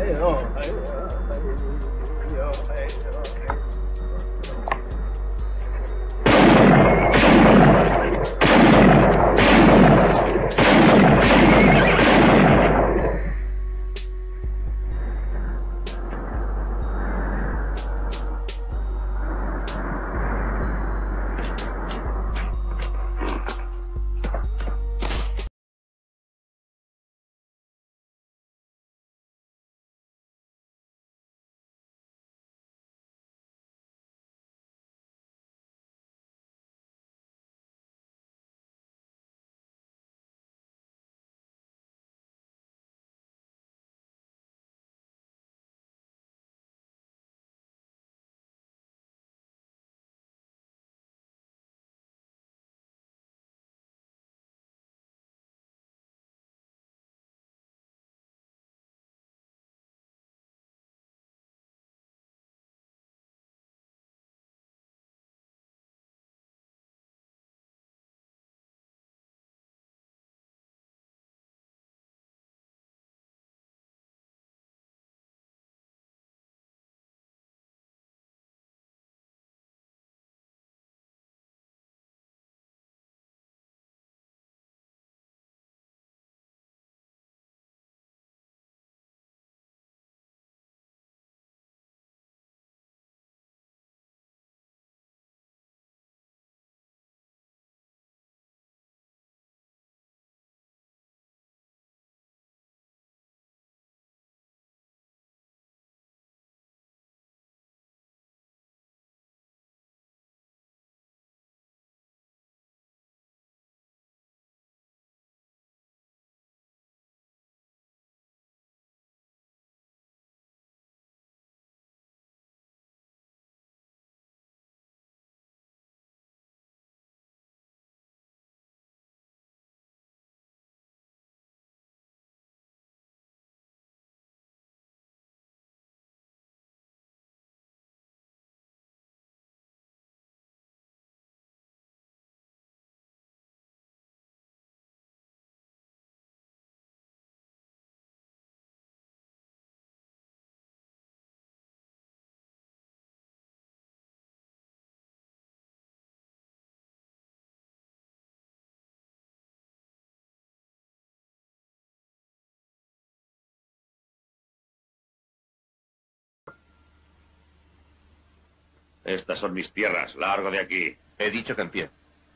Estas son mis tierras. Largo de aquí. He dicho que en pie.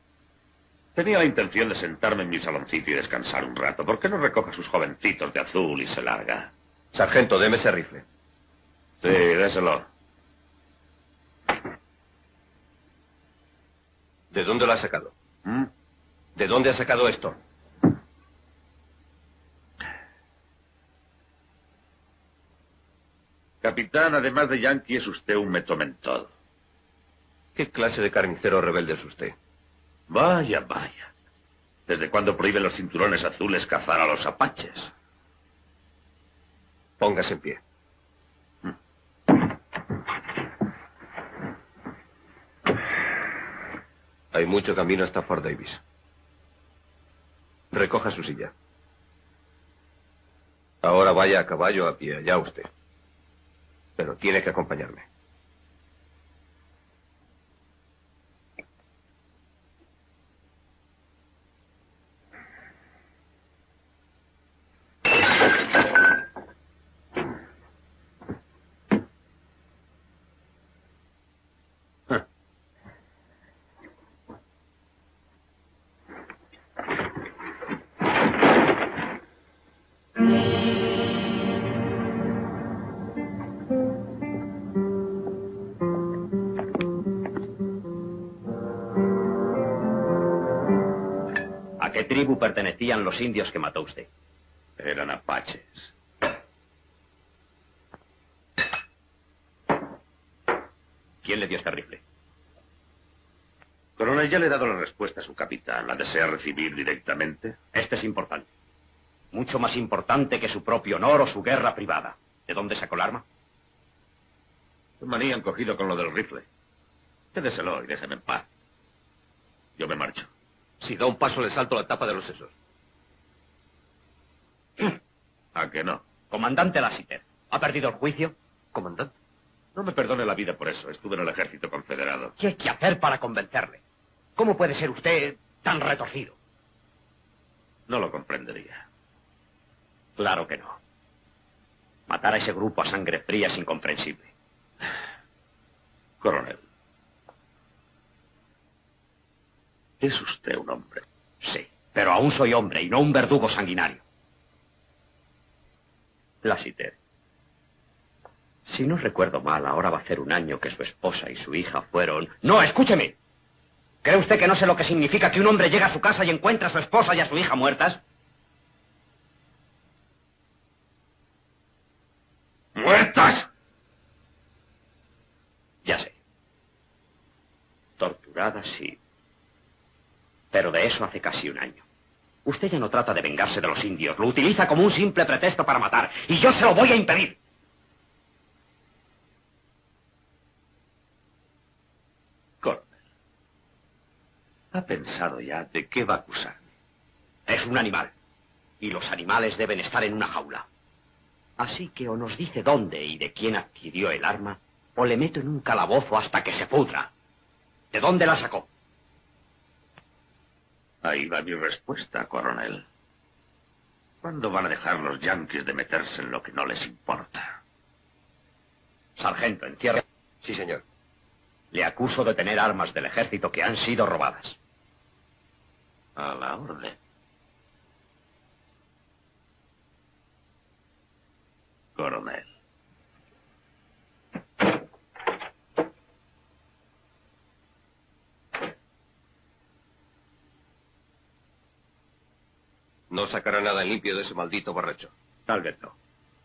Tenía la intención de sentarme en mi saloncito y descansar un rato. ¿Por qué no recoge a sus jovencitos de azul y se larga? Sargento, deme ese rifle. Sí, déselo. ¿De dónde lo ha sacado? ¿Mm? ¿De dónde ha sacado esto? Capitán, además de yanqui, es usted un metomentol. ¿Qué clase de carnicero rebelde es usted? Vaya, vaya. ¿Desde cuándo prohíben los cinturones azules cazar a los apaches? Póngase en pie. Hay mucho camino hasta Fort Davis. Recoja su silla. Ahora vaya a caballo a pie, allá usted. Pero tiene que acompañarme. ¿A qué tribu pertenecían los indios que mató usted? Eran apaches. ¿Quién le dio este rifle? Coronel, ya le he dado la respuesta a su capitán. ¿La desea recibir directamente? Este es importante. Mucho más importante que su propio honor o su guerra privada. ¿De dónde sacó el arma? Un maní han cogido con lo del rifle. Quédeselo y déjeme en paz. Yo me marcho. Si da un paso le salto la tapa de los sesos. ¿A que no? Comandante Lassiter, ¿Ha perdido el juicio? Comandante. No me perdone la vida por eso. Estuve en el ejército confederado. ¿Qué hay que hacer para convencerle? ¿Cómo puede ser usted tan retorcido? No lo comprendería. Claro que no. Matar a ese grupo a sangre fría es incomprensible. Coronel. Es usted un hombre. Sí, pero aún soy hombre y no un verdugo sanguinario. Lassiter. Si no recuerdo mal, ahora va a hacer un año que su esposa y su hija fueron... ¡No, escúcheme! ¿Cree usted que no sé lo que significa que un hombre llega a su casa y encuentra a su esposa y a su hija muertas? ¡Muertas! Ya sé. Torturadas, sí. Pero de eso hace casi un año. Usted ya no trata de vengarse de los indios, lo utiliza como un simple pretexto para matar, y yo se lo voy a impedir. Coronel. ¿Ha pensado ya de qué va a acusarme? Es un animal, y los animales deben estar en una jaula. Así que o nos dice dónde y de quién adquirió el arma, o le meto en un calabozo hasta que se pudra. ¿De dónde la sacó? Ahí va mi respuesta, coronel. ¿Cuándo van a dejar los yanquis de meterse en lo que no les importa? Sargento, entierre. Sí, señor. Le acuso de tener armas del ejército que han sido robadas. A la orden. Coronel. No sacará nada en limpio de ese maldito borracho. Tal vez no.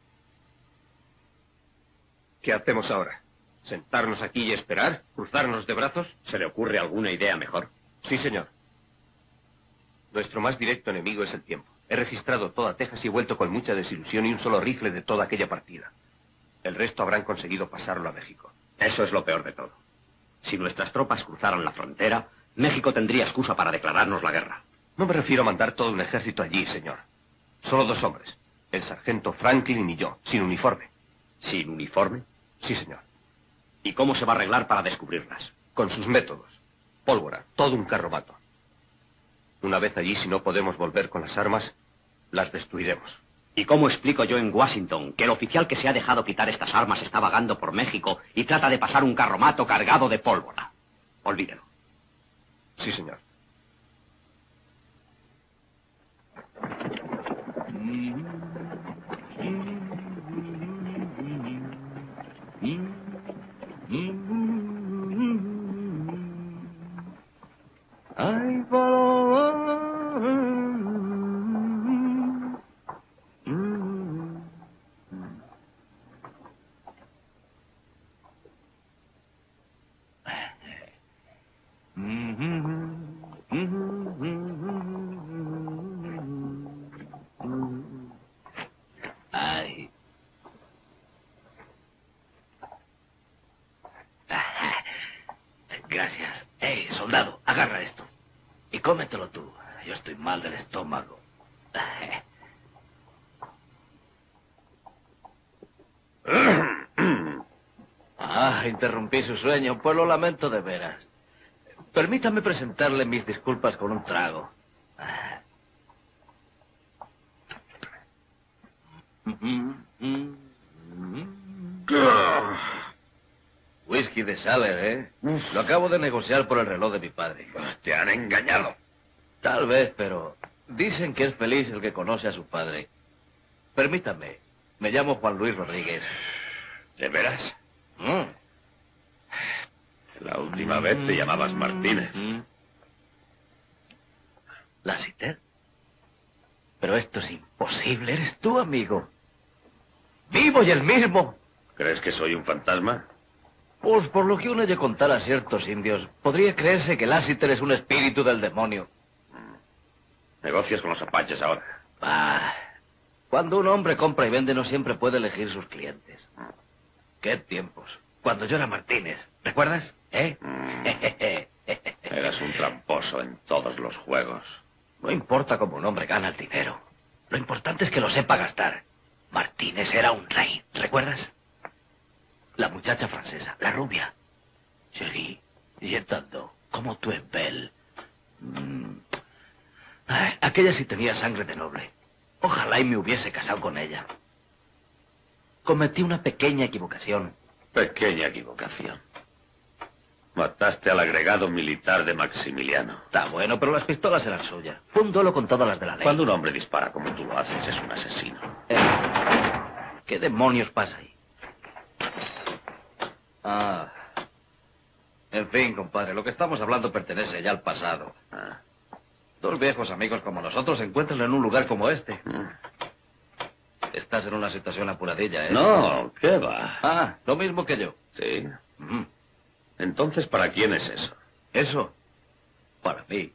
¿Qué hacemos ahora? ¿Sentarnos aquí y esperar? ¿Cruzarnos de brazos? ¿Se le ocurre alguna idea mejor? Sí, señor. Nuestro más directo enemigo es el tiempo. He registrado toda Texas y he vuelto con mucha desilusión y un solo rifle de toda aquella partida. El resto habrán conseguido pasarlo a México. Eso es lo peor de todo. Si nuestras tropas cruzaran la frontera, México tendría excusa para declararnos la guerra. No me refiero a mandar todo un ejército allí, señor. Solo 2 hombres. El sargento Franklin y yo, sin uniforme. ¿Sin uniforme? Sí, señor. ¿Y cómo se va a arreglar para descubrirlas? Con sus métodos. Pólvora, todo un carromato. Una vez allí, si no podemos volver con las armas, las destruiremos. ¿Y cómo explico yo en Washington que el oficial que se ha dejado quitar estas armas está vagando por México y trata de pasar un carromato cargado de pólvora? Olvídelo. Sí, señor. I follow. Ay. Gracias. Soldado, agarra esto. Y cómetelo tú. Yo estoy mal del estómago. Interrumpí su sueño. Pues lo lamento de veras. Permítame presentarle mis disculpas con un trago. Whisky de Saller, ¿eh? Lo acabo de negociar por el reloj de mi padre. Te han engañado. Tal vez, pero dicen que es feliz el que conoce a su padre. Permítame, me llamo Juan Luis Rodríguez. ¿De veras? La última vez te llamabas Martínez. ¿Lassiter? Pero esto es imposible, eres tú, amigo. ¡Vivo y el mismo! ¿Crees que soy un fantasma? Pues por lo que uno oye contar a ciertos indios, podría creerse que Lassiter es un espíritu del demonio. Negocias con los apaches ahora. Cuando un hombre compra y vende no siempre puede elegir sus clientes. ¡Qué tiempos! Cuando yo era Martínez, ¿recuerdas? Eras un tramposo en todos los juegos. No importa cómo un hombre gana el dinero. Lo importante es que lo sepa gastar. Martínez era un rey, ¿recuerdas? La muchacha francesa, la rubia. Chérie, Yetando, como tu es belle. Aquella sí tenía sangre de noble. Ojalá y me hubiese casado con ella. Cometí una pequeña equivocación. Pequeña equivocación. Mataste al agregado militar de Maximiliano. Está bueno, pero las pistolas eran suyas. Fue un duelo con todas las de la ley. Cuando un hombre dispara como tú lo haces, es un asesino. ¿Qué demonios pasa ahí? En fin, compadre, lo que estamos hablando pertenece ya al pasado. Dos viejos amigos como nosotros se encuentran en un lugar como este. Estás en una situación apuradilla, ¿eh? No, ¿qué va? Lo mismo que yo. Sí. Entonces, ¿para quién es eso? ¿Eso? Para mí.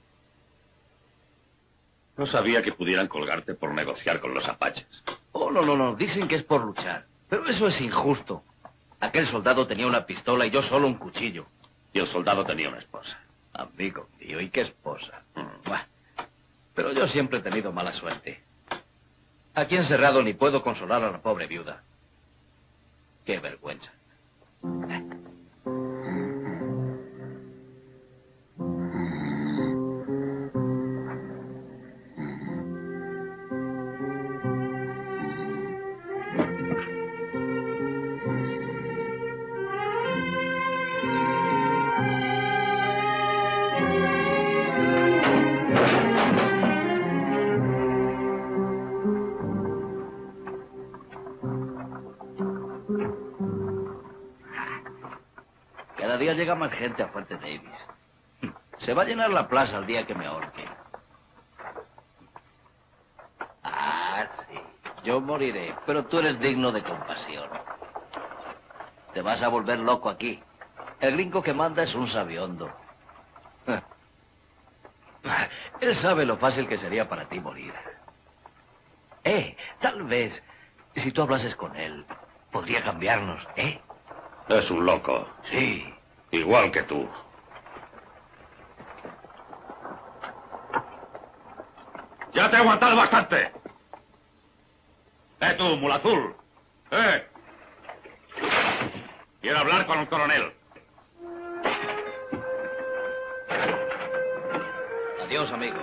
No sabía que pudieran colgarte por negociar con los apaches. Oh, no. Dicen que es por luchar. Pero eso es injusto. Aquel soldado tenía una pistola y yo solo un cuchillo. Y el soldado tenía una esposa. Amigo mío, ¿y qué esposa? Buah. Pero yo siempre he tenido mala suerte. Aquí encerrado ni puedo consolar a la pobre viuda. Qué vergüenza. Cada día llega más gente a Fuerte Davis. Se va a llenar la plaza el día que me ahorque. Sí. Yo moriré, pero tú eres digno de compasión. Te vas a volver loco aquí. El gringo que manda es un sabiondo. Él sabe lo fácil que sería para ti morir. Tal vez, si tú hablases con él, podría cambiarnos, ¿eh? Es un loco. Sí. Igual que tú. Ya te he aguantado bastante. Tú, mula azul. Quiero hablar con el coronel. Adiós, amigo.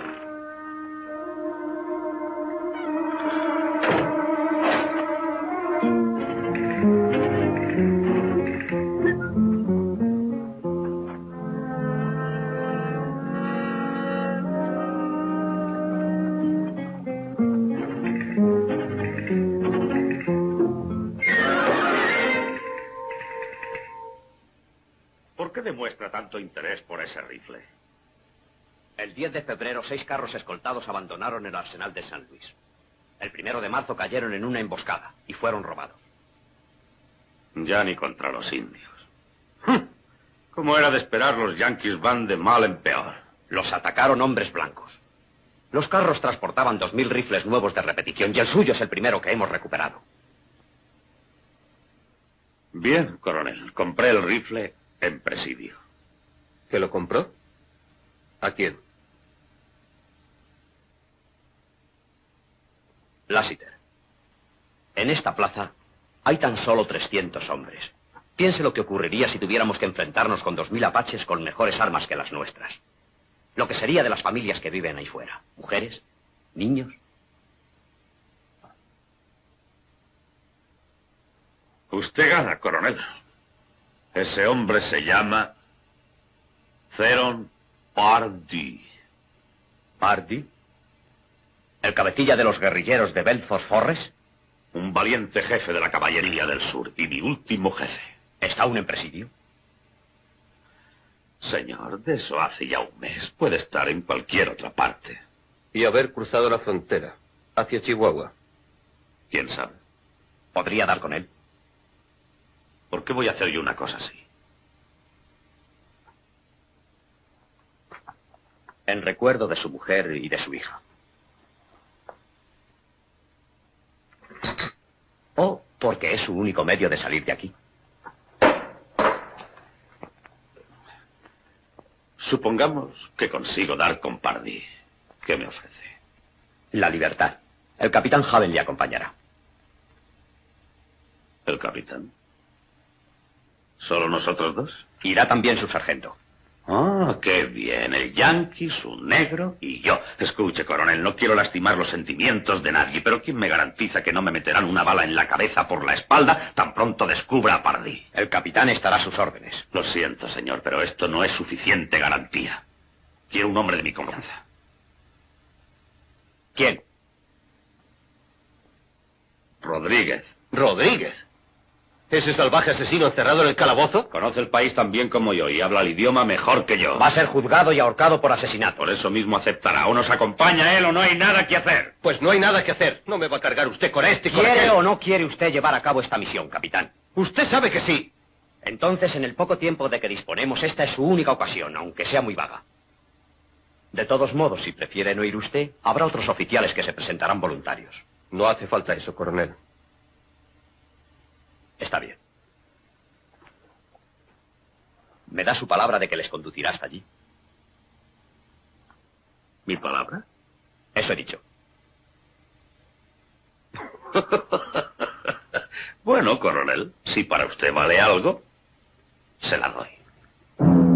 ¿Por qué demuestra tanto interés por ese rifle? El 10 de febrero, 6 carros escoltados abandonaron el arsenal de San Luis. El 1 de marzo cayeron en una emboscada y fueron robados. Ya ni contra los indios. Como era de esperar, los yanquis van de mal en peor. Los atacaron hombres blancos. Los carros transportaban 2000 rifles nuevos de repetición y el suyo es el primero que hemos recuperado. Bien, coronel. Compré el rifle en presidio. ¿Que lo compró? ¿A quién? Lassiter. En esta plaza hay tan solo 300 hombres. Piense lo que ocurriría si tuviéramos que enfrentarnos con 2000 apaches con mejores armas que las nuestras. Lo que sería de las familias que viven ahí fuera. Mujeres, niños. Usted gana, coronel. Ese hombre se llama Theron Pardee. ¿Pardee? ¿El cabecilla de los guerrilleros de Belfort Forrest? Un valiente jefe de la caballería del sur y mi último jefe. ¿Está aún en presidio? Señor, de eso hace ya un mes. Puede estar en cualquier otra parte. Y haber cruzado la frontera hacia Chihuahua. ¿Quién sabe? ¿Podría dar con él? ¿Por qué voy a hacer yo una cosa así? En recuerdo de su mujer y de su hija. O porque es su único medio de salir de aquí. Supongamos que consigo dar con Pardee. ¿Qué me ofrece? La libertad. El capitán Haven le acompañará. ¿El capitán? ¿Solo nosotros dos? Irá también su sargento. Ah, qué bien. El yanqui, su negro y yo. Escuche, coronel, no quiero lastimar los sentimientos de nadie, pero ¿quién me garantiza que no me meterán una bala en la cabeza por la espalda tan pronto descubra a Pardee? El capitán estará a sus órdenes. Lo siento, señor, pero esto no es suficiente garantía. Quiero un hombre de mi confianza. ¿Quién? Rodríguez. ¿Rodríguez? ¿Ese salvaje asesino encerrado en el calabozo? Conoce el país tan bien como yo y habla el idioma mejor que yo. Va a ser juzgado y ahorcado por asesinato. Por eso mismo aceptará. O nos acompaña él o no hay nada que hacer. Pues no hay nada que hacer. No me va a cargar usted con este y con ¿Quiere aquel. o no quiere usted llevar a cabo esta misión, capitán? Usted sabe que sí. Entonces, en el poco tiempo de que disponemos, esta es su única ocasión, aunque sea muy vaga. De todos modos, si prefiere no ir usted, habrá otros oficiales que se presentarán voluntarios. No hace falta eso, coronel. Está bien. ¿Me da su palabra de que les conducirá hasta allí? ¿Mi palabra? Eso he dicho. Bueno, coronel, si para usted vale algo, se la doy.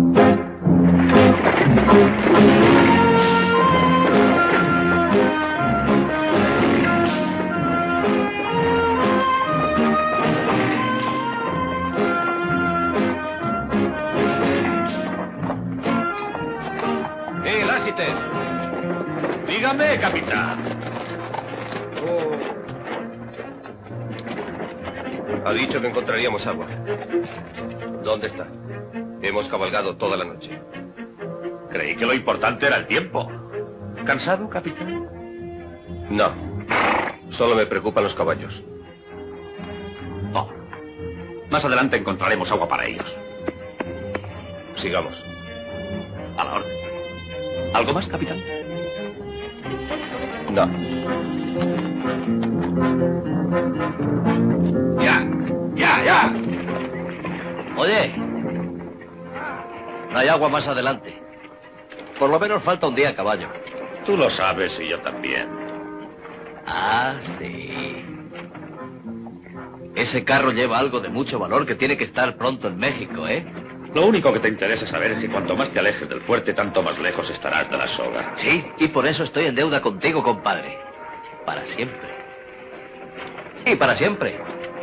Lassiter. Dígame, capitán. Ha dicho que encontraríamos agua. ¿Dónde está? Hemos cabalgado toda la noche. Creí que lo importante era el tiempo. ¿Cansado, capitán? No. Solo me preocupan los caballos. Oh. Más adelante encontraremos agua para ellos. Sigamos. A la orden. ¿Algo más, capitán? No. Ya. Oye, no hay agua más adelante. Por lo menos falta un día a caballo. Tú lo sabes y yo también. Ah, sí. Ese carro lleva algo de mucho valor que tiene que estar pronto en México, ¿eh? Lo único que te interesa saber es que cuanto más te alejes del fuerte, tanto más lejos estarás de la soga. Sí, y por eso estoy en deuda contigo, compadre. Para siempre. Y para siempre.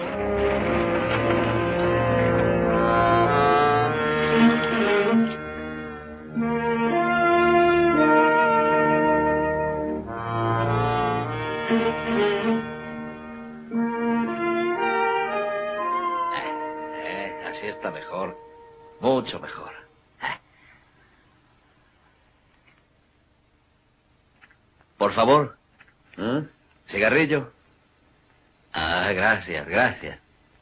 Así está mejor. Mucho mejor. Por favor. ¿Eh? ¿Cigarrillo? Ah, gracias.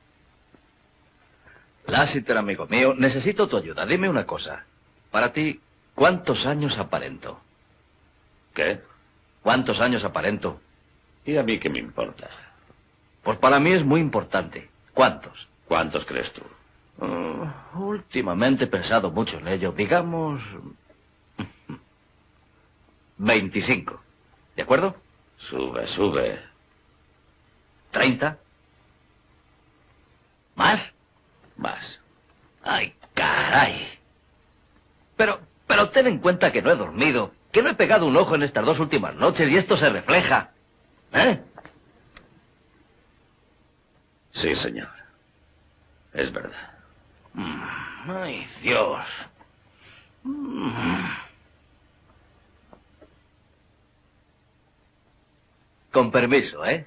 Lassiter, amigo mío, necesito tu ayuda. Dime una cosa. Para ti, ¿cuántos años aparento? ¿Qué? ¿Cuántos años aparento? ¿Y a mí qué me importa? Pues para mí es muy importante. ¿Cuántos? ¿Cuántos crees tú? Últimamente he pensado mucho en ello. Digamos... 25. ¿De acuerdo? Sube. 30. ¿Más? Más. Ay, caray. Pero ten en cuenta que no he dormido, que no he pegado un ojo en estas 2 últimas noches y esto se refleja. ¿Eh? Sí, señor. Es verdad. Ay, Dios. Con permiso, ¿eh?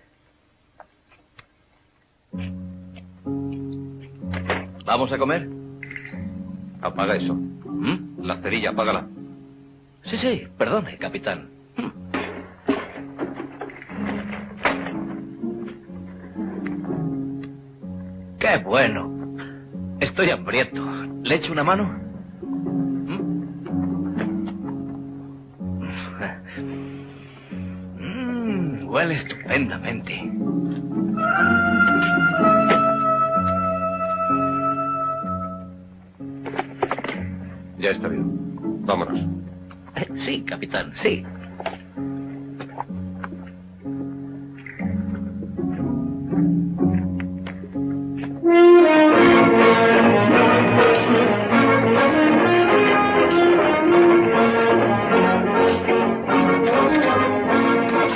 ¿Vamos a comer? Apaga eso. La cerilla, apágala. Sí, perdone, capitán. ¡Qué bueno! Estoy hambriento. ¿Le echo una mano? Huele estupendamente. Ya está bien. Vámonos. Sí, capitán, sí.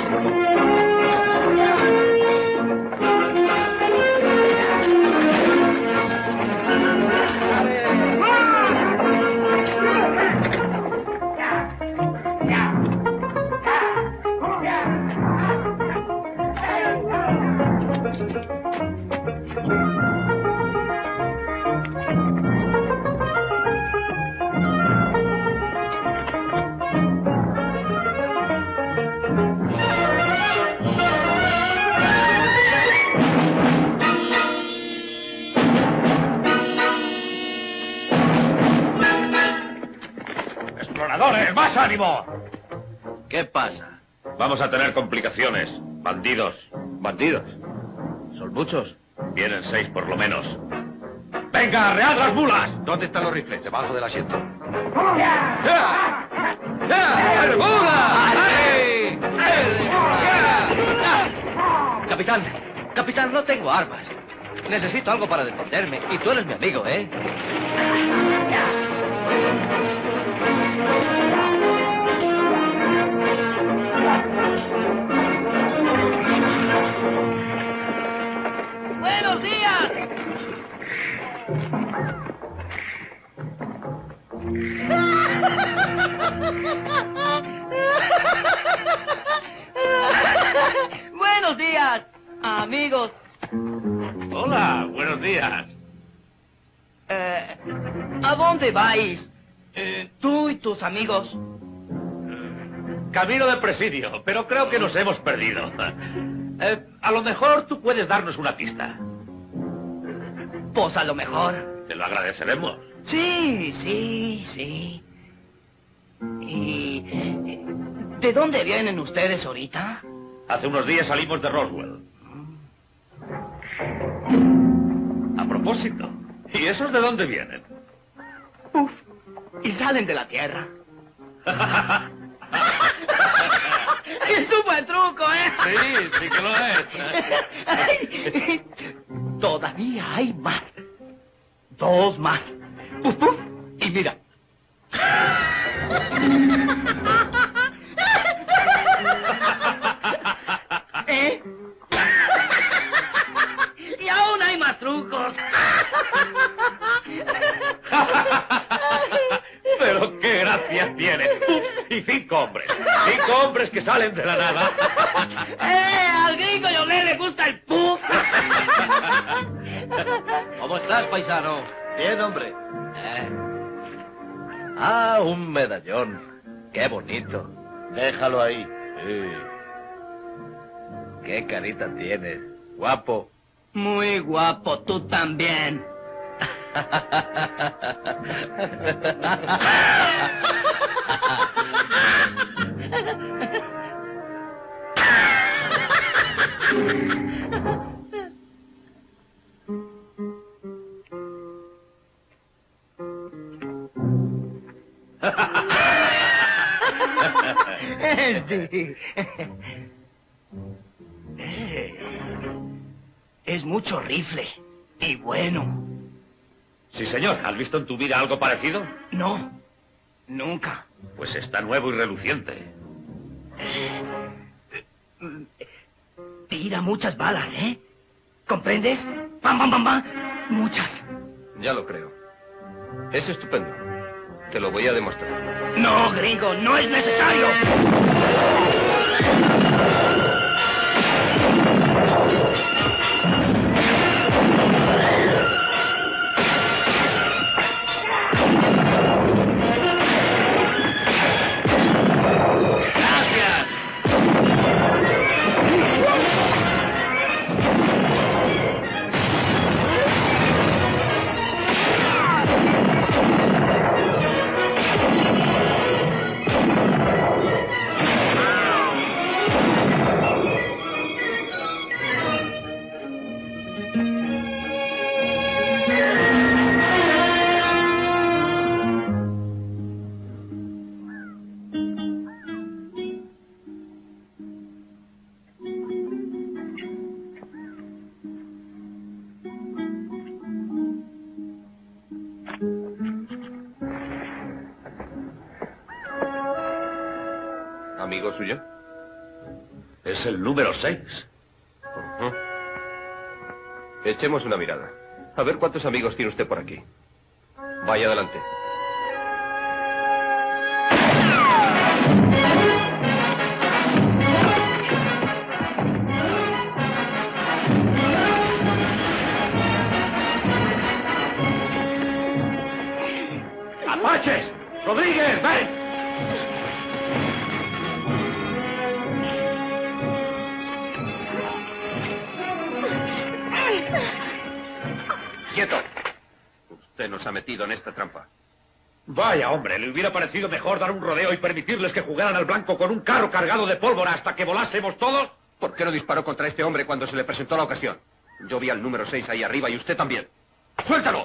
¡Exploradores, más ánimo! ¿Qué pasa? Vamos a tener complicaciones. Bandidos. ¿Bandidos? ¿Son muchos? Vienen 6 por lo menos. ¡Venga, arread las mulas! ¿Dónde están los rifles? Debajo del asiento. ¡El Capitán, capitán, no tengo armas. Necesito algo para defenderme. Y tú eres mi amigo, ¿eh? ¡Buenos días! ¡Buenos días, amigos! Hola, buenos días. ¿A dónde vais? Tú y tus amigos. Camino de presidio, pero creo que nos hemos perdido. A lo mejor tú puedes darnos una pista. Pues a lo mejor. Te lo agradeceremos. Sí, sí, sí. ¿Y de dónde vienen ustedes ahorita? Hace unos días salimos de Roswell. A propósito, ¿y esos de dónde vienen? Uf, y salen de la Tierra. Es un buen truco, ¿eh? Sí, sí que lo es. Todavía hay más. 2 más. Puf, puf. Y mira. ¿Eh? Y aún hay más trucos. Pero qué gracia tiene. Y 5 hombres. 5 hombres que salen de la nada. Al gringo Yolé le gusta el puff. ¿Cómo estás, paisano? Bien, hombre. Ah, un medallón. Qué bonito. Déjalo ahí. Sí. Qué carita tienes. Guapo. Muy guapo, tú también. Sí. Es mucho rifle. Y bueno. Sí, señor. ¿Has visto en tu vida algo parecido? No. Nunca. Pues está nuevo y reluciente. Tira muchas balas, ¿eh? ¿Comprendes? ¡Pam, pam, pam, pam! Muchas. Ya lo creo. Es estupendo. Te lo voy a demostrar. No, gringo, no es necesario. ¿Amigo suyo? Es el número 6. Echemos una mirada. A ver cuántos amigos tiene usted por aquí. Vaya adelante. ¡Apaches! ¡Rodríguez, ven! ¡Quieto! Usted nos ha metido en esta trampa. Vaya, hombre, le hubiera parecido mejor dar un rodeo y permitirles que jugaran al blanco con un carro cargado de pólvora hasta que volásemos todos. ¿Por qué no disparó contra este hombre cuando se le presentó la ocasión? Yo vi al número 6 ahí arriba y usted también. ¡Suéltalo!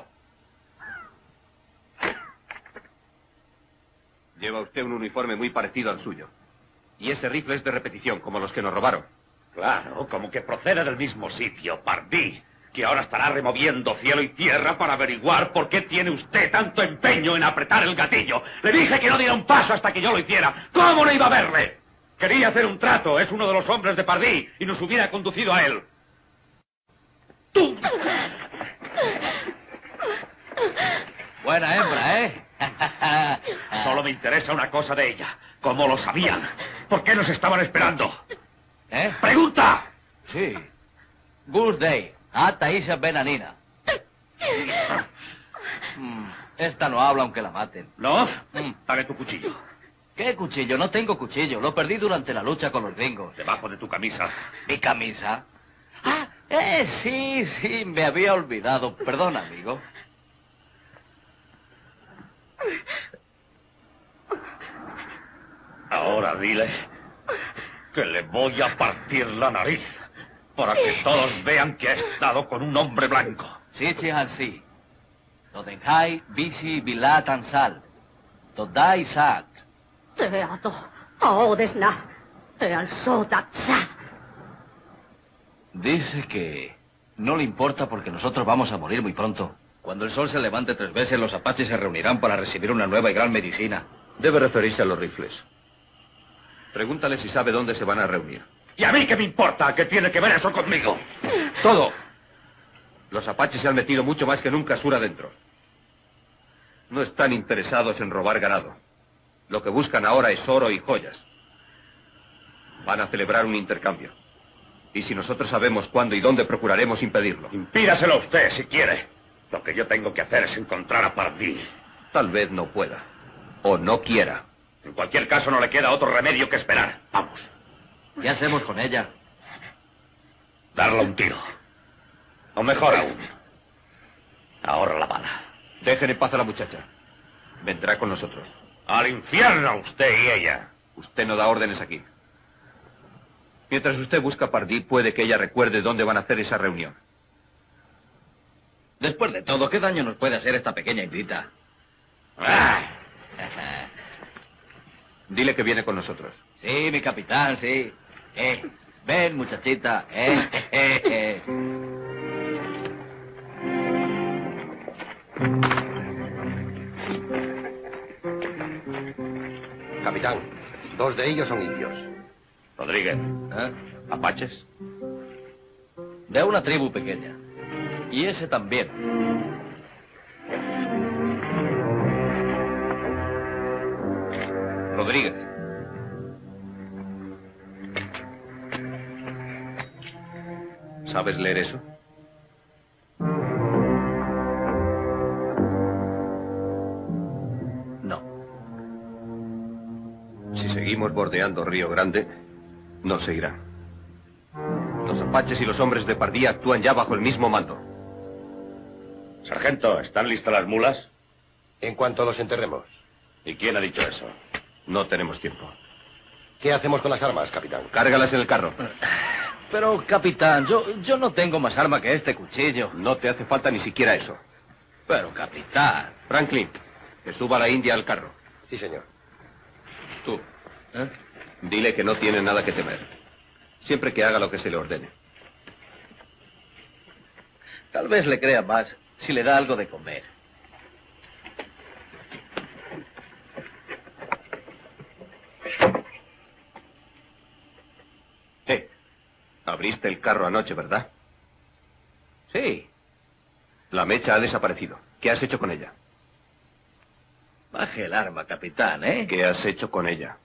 Lleva usted un uniforme muy parecido al suyo. Y ese rifle es de repetición, como los que nos robaron. Claro, como que procede del mismo sitio, Pardí, que ahora estará removiendo cielo y tierra para averiguar por qué tiene usted tanto empeño en apretar el gatillo. Le dije que no diera un paso hasta que yo lo hiciera. ¿Cómo no iba a verle? Quería hacer un trato, es uno de los hombres de Pardí, y nos hubiera conducido a él. ¡Tú! Buena hembra, ¿eh? Solo me interesa una cosa de ella. ¿Cómo lo sabían? ¿Por qué nos estaban esperando? ¿Eh? ¡Pregunta! Sí. Good day. Ata Isa Benanina. Esta no habla aunque la maten. ¿No? Dame tu cuchillo. ¿Qué cuchillo? No tengo cuchillo. Lo perdí durante la lucha con los gringos. Debajo de tu camisa. ¿Mi camisa? Ah, sí, me había olvidado. Perdón, amigo. Ahora dile que le voy a partir la nariz para que todos vean que ha estado con un hombre blanco. Sí, sí. Todenhai, Bisi, Bilat, Ansal. Todai, Sat. Teato, Aodesna, Tealsotatsa. Dice que no le importa porque nosotros vamos a morir muy pronto. Cuando el sol se levante 3 veces, los apaches se reunirán para recibir una nueva y gran medicina. Debe referirse a los rifles. Pregúntale si sabe dónde se van a reunir. ¿Y a mí qué me importa? ¿Qué tiene que ver eso conmigo? ¡Todo! Los apaches se han metido mucho más que nunca sur adentro. No están interesados en robar ganado. Lo que buscan ahora es oro y joyas. Van a celebrar un intercambio. Y si nosotros sabemos cuándo y dónde, procuraremos impedirlo. Impídaselo usted si quiere. Lo que yo tengo que hacer es encontrar a Pardí. Tal vez no pueda. O no quiera. En cualquier caso, no le queda otro remedio que esperar. Vamos. ¿Qué hacemos con ella? Darle un tiro. O mejor aún, ahora la bala. Dejen en paz a la muchacha. Vendrá con nosotros. Al infierno usted y ella. Usted no da órdenes aquí. Mientras usted busca a Pardí, puede que ella recuerde dónde van a hacer esa reunión. Después de todo, ¿qué daño nos puede hacer esta pequeña hembrita? Dile que viene con nosotros. Sí, mi capitán, sí. Ven, muchachita. Capitán, 2 de ellos son indios. Rodríguez, ¿apaches? De una tribu pequeña. Y ese también. Rodríguez. ¿Sabes leer eso? No. Si seguimos bordeando Río Grande, nos seguirán. Los apaches y los hombres de Pardí actúan ya bajo el mismo mando. Sargento, ¿están listas las mulas? En cuanto los enterremos. ¿Y quién ha dicho eso? No tenemos tiempo. ¿Qué hacemos con las armas, capitán? Cárgalas en el carro. Pero, capitán, yo no tengo más arma que este cuchillo. No te hace falta ni siquiera eso. Pero, capitán... Franklin, que suba a la India al carro. Sí, señor. Tú, dile que no tiene nada que temer. Siempre que haga lo que se le ordene. Tal vez le crea más si le da algo de comer. Abriste el carro anoche, ¿verdad? Sí. La mecha ha desaparecido. ¿Qué has hecho con ella? Baje el arma, capitán, ¿eh? ¿Qué has hecho con ella?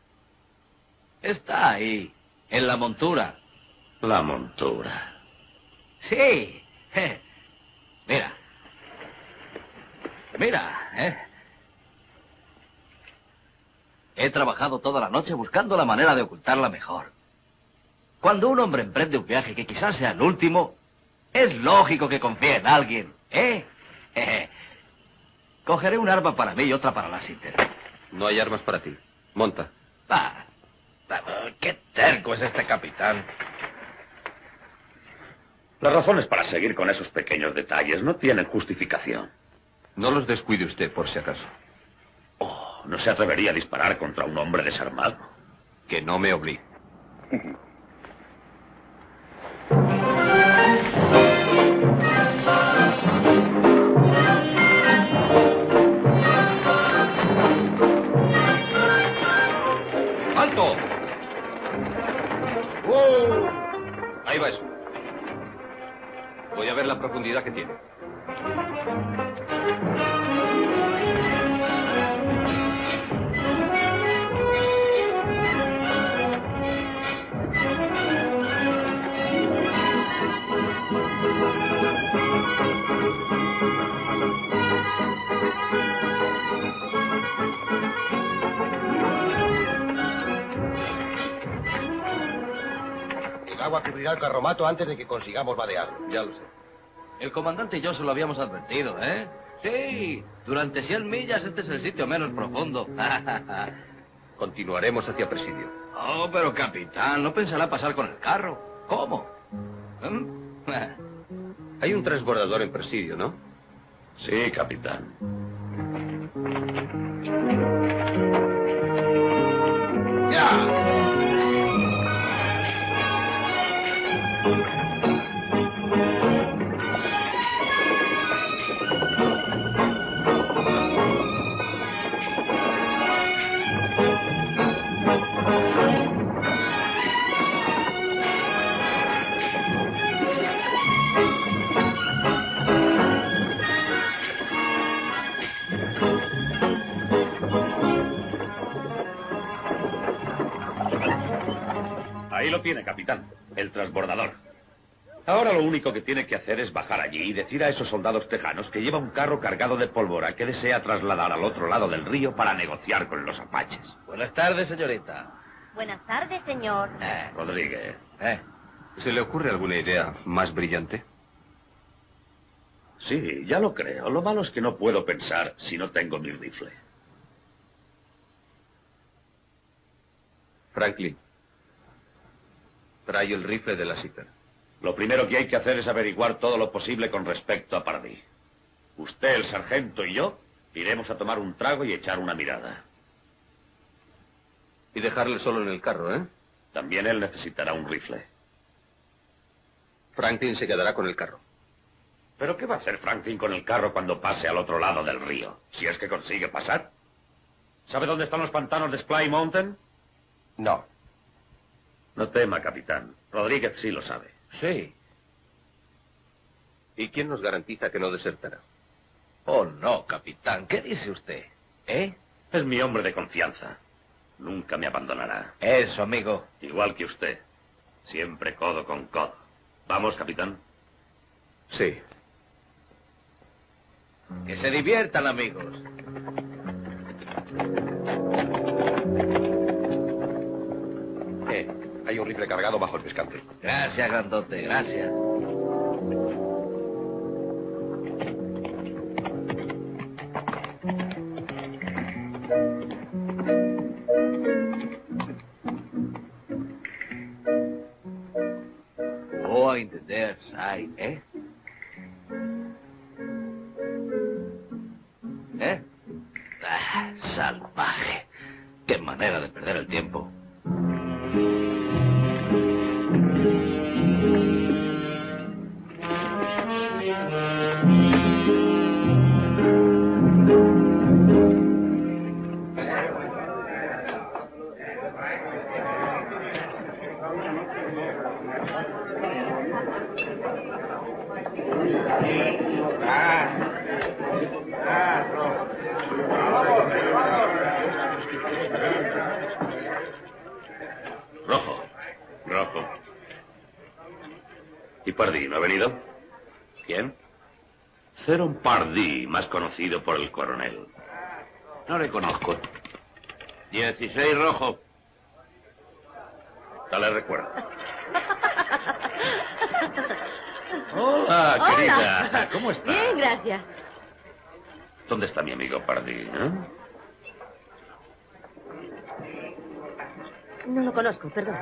Está ahí, en la montura. La montura. Sí. Mira. Mira, He trabajado toda la noche buscando la manera de ocultarla mejor. Cuando un hombre emprende un viaje que quizás sea el último, es lógico que confíe en alguien, Cogeré un arma para mí y otra para Lassiter. No hay armas para ti. Monta. Qué terco es este capitán. Las razones para seguir con esos pequeños detalles no tienen justificación. No los descuide usted, por si acaso. Oh, ¿no se atrevería a disparar contra un hombre desarmado? Que no me obligue. ¡Alto! Ahí va eso. Voy a ver la profundidad que tiene. El agua cubrirá el carromato antes de que consigamos vadearlo. Ya lo sé. El comandante y yo se lo habíamos advertido, Sí, durante 100 millas este es el sitio menos profundo. Continuaremos hacia Presidio. Oh, pero capitán, ¿no pensará pasar con el carro? ¿Cómo? Hay un transbordador en Presidio, ¿no? Sí, capitán. ¡Ya! Ahí lo tiene, capitán. El transbordador. Ahora lo único que tiene que hacer es bajar allí y decir a esos soldados tejanos que lleva un carro cargado de pólvora que desea trasladar al otro lado del río para negociar con los apaches. Buenas tardes, señorita. Buenas tardes, señor. Rodríguez. ¿Se le ocurre alguna idea más brillante? Sí, ya lo creo. Lo malo es que no puedo pensar si no tengo mi rifle. Franklin, trae el rifle de Lassiter. Lo primero que hay que hacer es averiguar todo lo posible con respecto a Pardee. Usted, el sargento y yo iremos a tomar un trago y echar una mirada. Y dejarle solo en el carro, ¿eh? También él necesitará un rifle. Franklin se quedará con el carro. ¿Pero qué va a hacer Franklin con el carro cuando pase al otro lado del río? Si es que consigue pasar. ¿Sabe dónde están los pantanos de Splay Mountain? No. No tema, capitán. Rodríguez sí lo sabe. Sí. ¿Y quién nos garantiza que no desertará? Oh, no, capitán. ¿Qué dice usted? Es mi hombre de confianza. Nunca me abandonará. Eso, amigo. Igual que usted. Siempre codo con codo. ¿Vamos, capitán? Sí. Que se diviertan, amigos. Hay un rifle cargado bajo el pescante. Gracias, grandote, gracias. Oh, in the there side, salvaje. Qué manera de perder el tiempo. Rojo. Rojo. ¿Y Pardí no ha venido? ¿Quién? Theron Pardí, más conocido por el coronel. No le conozco. 16 rojo. Dale recuerdo. Hola, querida. ¿Cómo estás? Bien, gracias. ¿Dónde está mi amigo Pardí? ¿Eh? No lo conozco, perdón.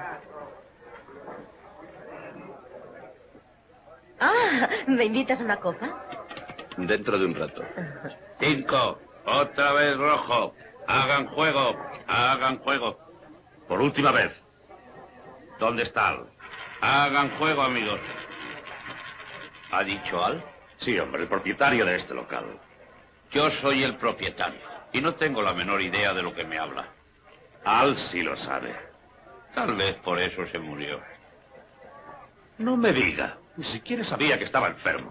Ah, ¿me invitas a una copa? Dentro de un rato. 5. Otra vez rojo. Hagan juego. Hagan juego. Por última vez. ¿Dónde está Al? Hagan juego, amigos. ¿Ha dicho Al? Sí, hombre, el propietario de este local. Yo soy el propietario y no tengo la menor idea de lo que me habla. Al sí lo sabe. Tal vez por eso se murió. No me diga. Ni siquiera sabía que estaba enfermo.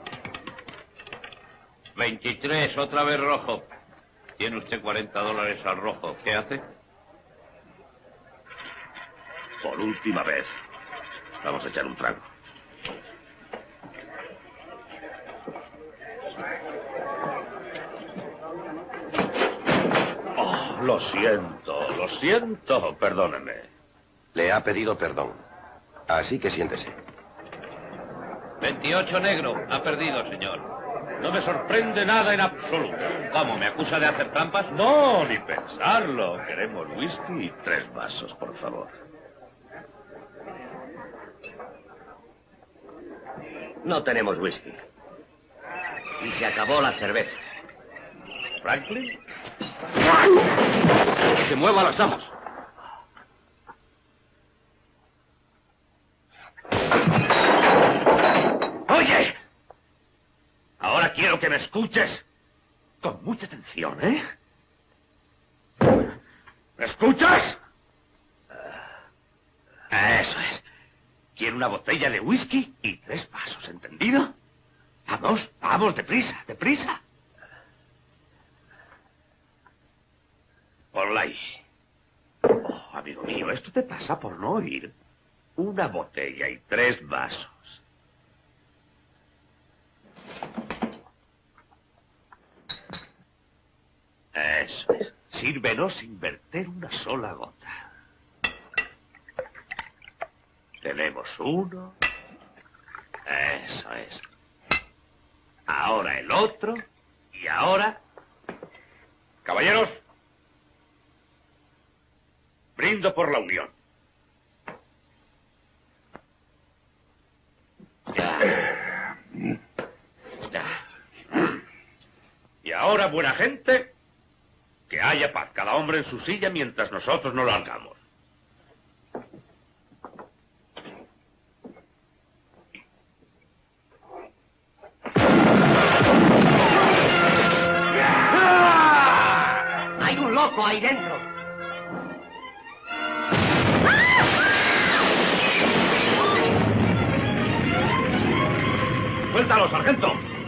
23, otra vez rojo. Tiene usted $40 al rojo. ¿Qué hace? Por última vez. Vamos a echar un trago. Oh, lo siento. Perdóneme. Le ha pedido perdón. Así que siéntese. 28 negro. Ha perdido, señor. No me sorprende nada en absoluto. ¿Cómo? ¿Me acusa de hacer trampas? No, ni pensarlo. Queremos whisky y 3 vasos, por favor. No tenemos whisky. Y se acabó la cerveza. ¿Franklin? ¡Que se mueva los amos! ¡Oye! Ahora quiero que me escuches con mucha atención, ¿eh? ¿Me escuchas? Eso es. Quiero una botella de whisky y 3 vasos, ¿entendido? Vamos, deprisa. Ponla ahí. Oh, amigo mío, esto te pasa por no oír. Una botella y 3 vasos. Eso es. Sírvelo sin verter una sola gota. Tenemos uno. Eso es. Ahora el otro. Y ahora... Caballeros. Brindo por la unión. Y ahora, buena gente, que haya paz, cada hombre en su silla mientras nosotros no largamos. Hay un loco ahí dentro. ¡Suéltalo, sargento!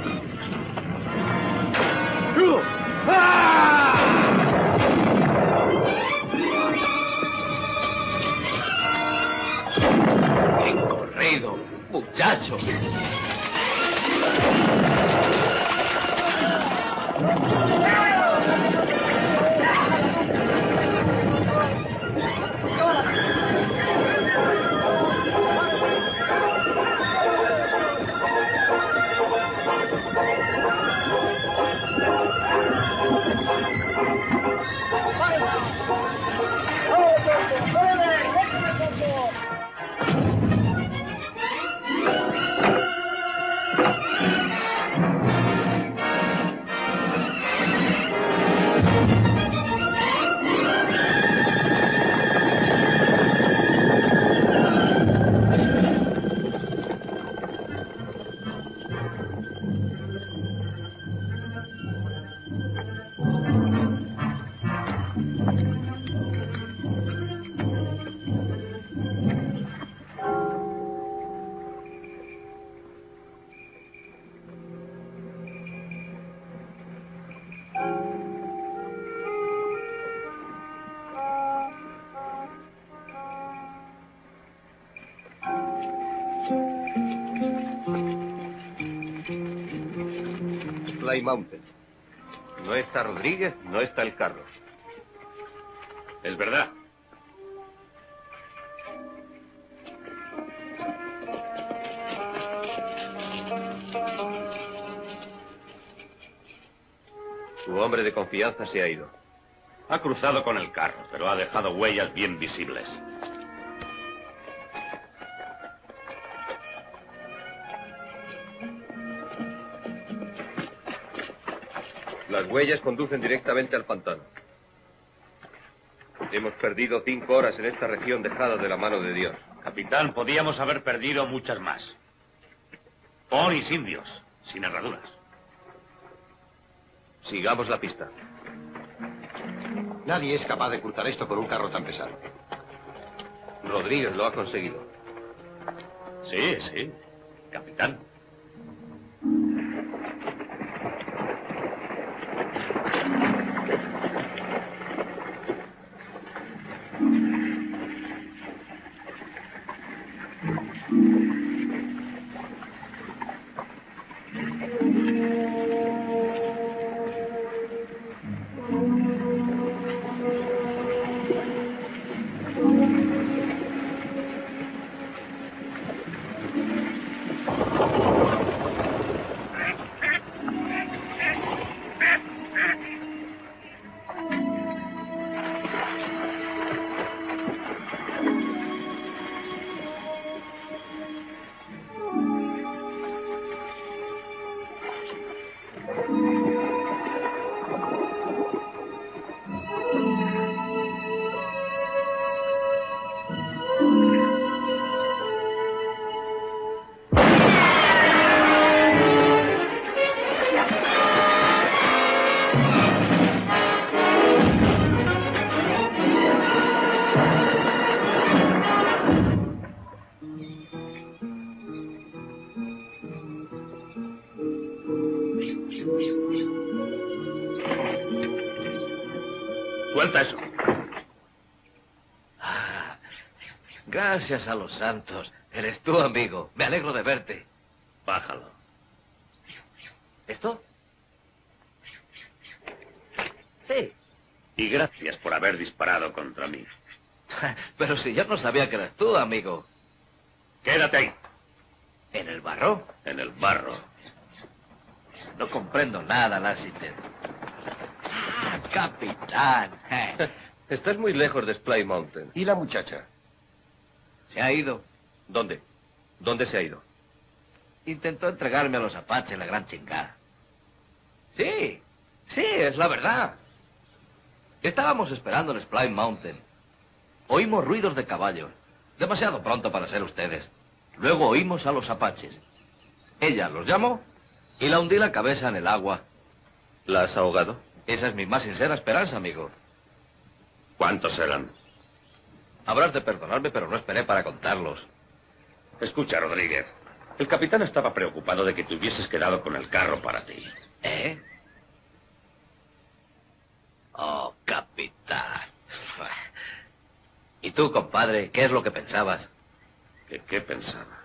¡Bien corrido, muchacho! Splay Mountain. No está Rodríguez, no está el carro. Es verdad. Su hombre de confianza se ha ido. Ha cruzado con el carro, pero ha dejado huellas bien visibles. Las huellas conducen directamente al pantano. Hemos perdido 5 horas en esta región dejada de la mano de Dios. Capitán, podíamos haber perdido muchas más. Ponis indios, sin herraduras. Sigamos la pista. Nadie es capaz de cruzar esto con un carro tan pesado. Rodríguez lo ha conseguido. Sí, sí, capitán. Suelta eso. Gracias a los santos. Eres tú, amigo. Me alegro de verte. Bájalo. ¿Esto? Sí. Y gracias por haber disparado contra mí. Pero si yo no sabía que eras tú, amigo. Quédate ahí, ¿En el barro? en el barro. No comprendo nada, Lassiter. Capitán. Estás muy lejos de Splay Mountain. ¿Y la muchacha? Se ha ido. ¿Dónde? ¿Dónde se ha ido? Intentó entregarme a los apaches la gran chingada. Sí, es la verdad. Estábamos esperando en Splay Mountain. Oímos ruidos de caballos. Demasiado pronto para ser ustedes. Luego oímos a los apaches. Ella los llamó y la hundí la cabeza en el agua. ¿La has ahogado? Esa es mi más sincera esperanza, amigo. ¿Cuántos eran? Habrás de perdonarme, pero no esperé para contarlos. Escucha, Rodríguez. El capitán estaba preocupado de que te hubieses quedado con el carro para ti. ¿Eh? Oh, capitán. ¿Y tú, compadre, qué es lo que pensabas? ¿Qué pensaba?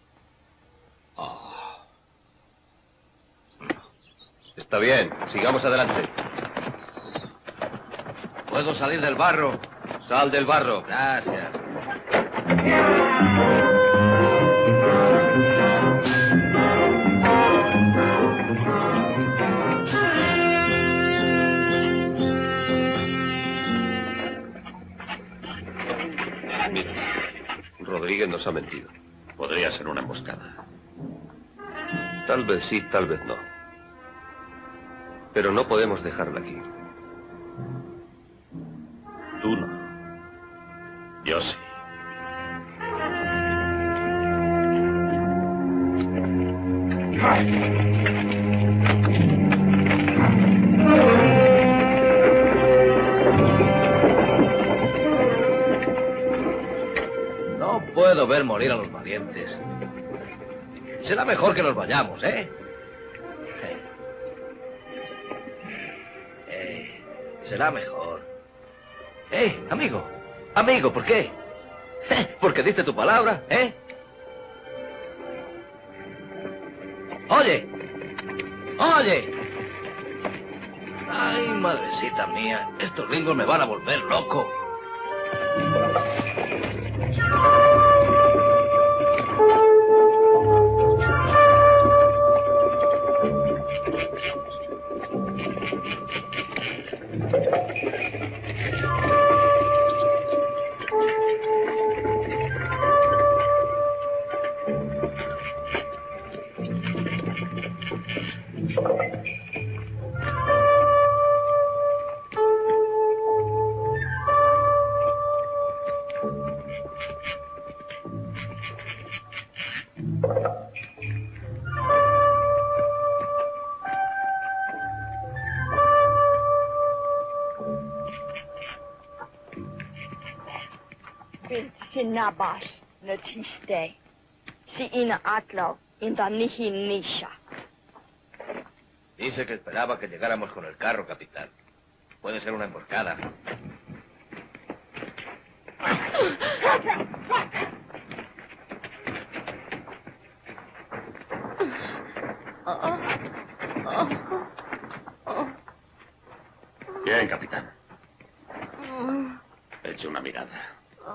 Está bien, sigamos adelante. ¿Puedo salir del barro? Sal del barro. Gracias. Mira, Rodríguez nos ha mentido. Podría ser una emboscada. Tal vez sí, tal vez no. Pero no podemos dejarla aquí. Tú no. Yo sí. No puedo ver morir a los valientes. Será mejor que nos vayamos, ¿eh? Será mejor. Amigo. Amigo, ¿por qué? Porque diste tu palabra, ¿eh? Oye. Oye. Ay, madrecita mía, estos gringos me van a volver loco. Nabash, Natiste, si ina atlo, inda nihi nisha. Dice que esperaba que llegáramos con el carro, capitán. Puede ser una emboscada. Bien, capitán. Eche una mirada.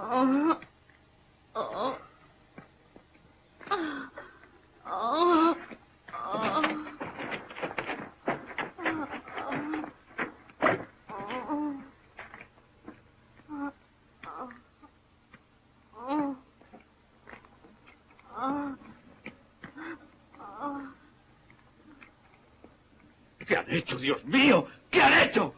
¿Qué han hecho, Dios mío? ¿Qué han hecho?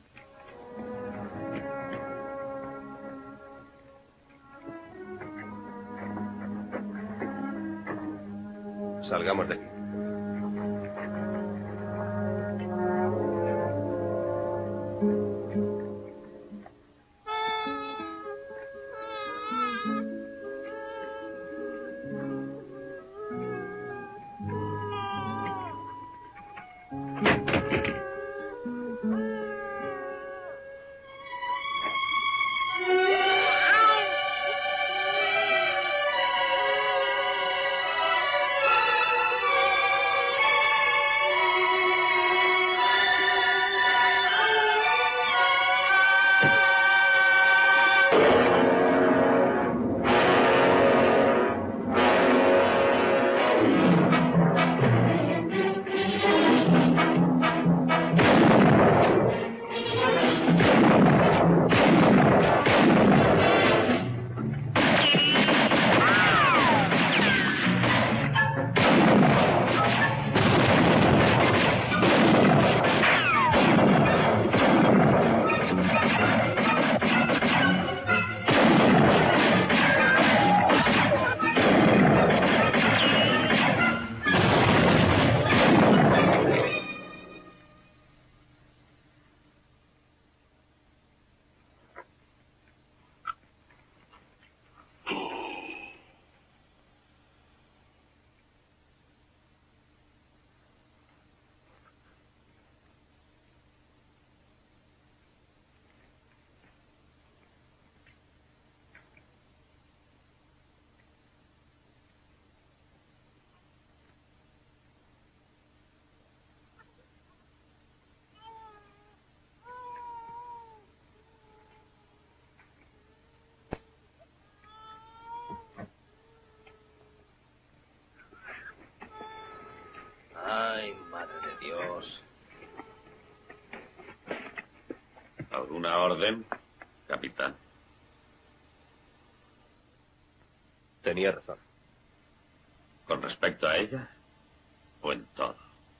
Salgamos de aquí. Ay, madre de Dios. ¿Alguna orden, capitán? Tenía razón. ¿Con respecto a ella? ¿O en todo?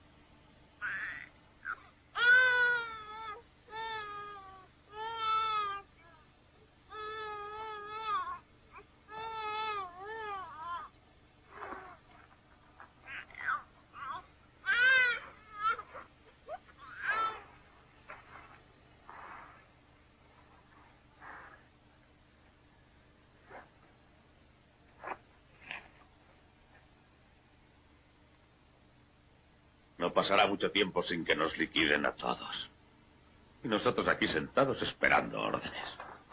No pasará mucho tiempo sin que nos liquiden a todos. Y nosotros aquí sentados esperando órdenes.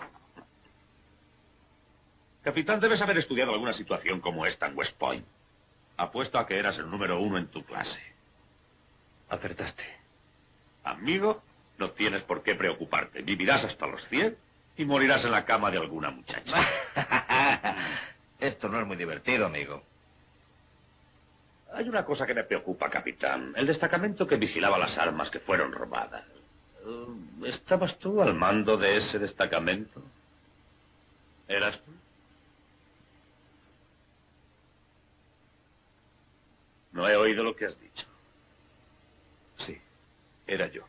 Capitán, debes haber estudiado alguna situación como esta en West Point. Apuesto a que eras el número 1 en tu clase. Acertaste. Amigo No tienes por qué preocuparte. Vivirás hasta los 100 y morirás en la cama de alguna muchacha. Esto no es muy divertido, amigo. Hay una cosa que me preocupa, capitán. El destacamento que vigilaba las armas que fueron robadas. ¿Estabas tú al mando de ese destacamento? ¿Eras tú? No he oído lo que has dicho. Sí, era yo.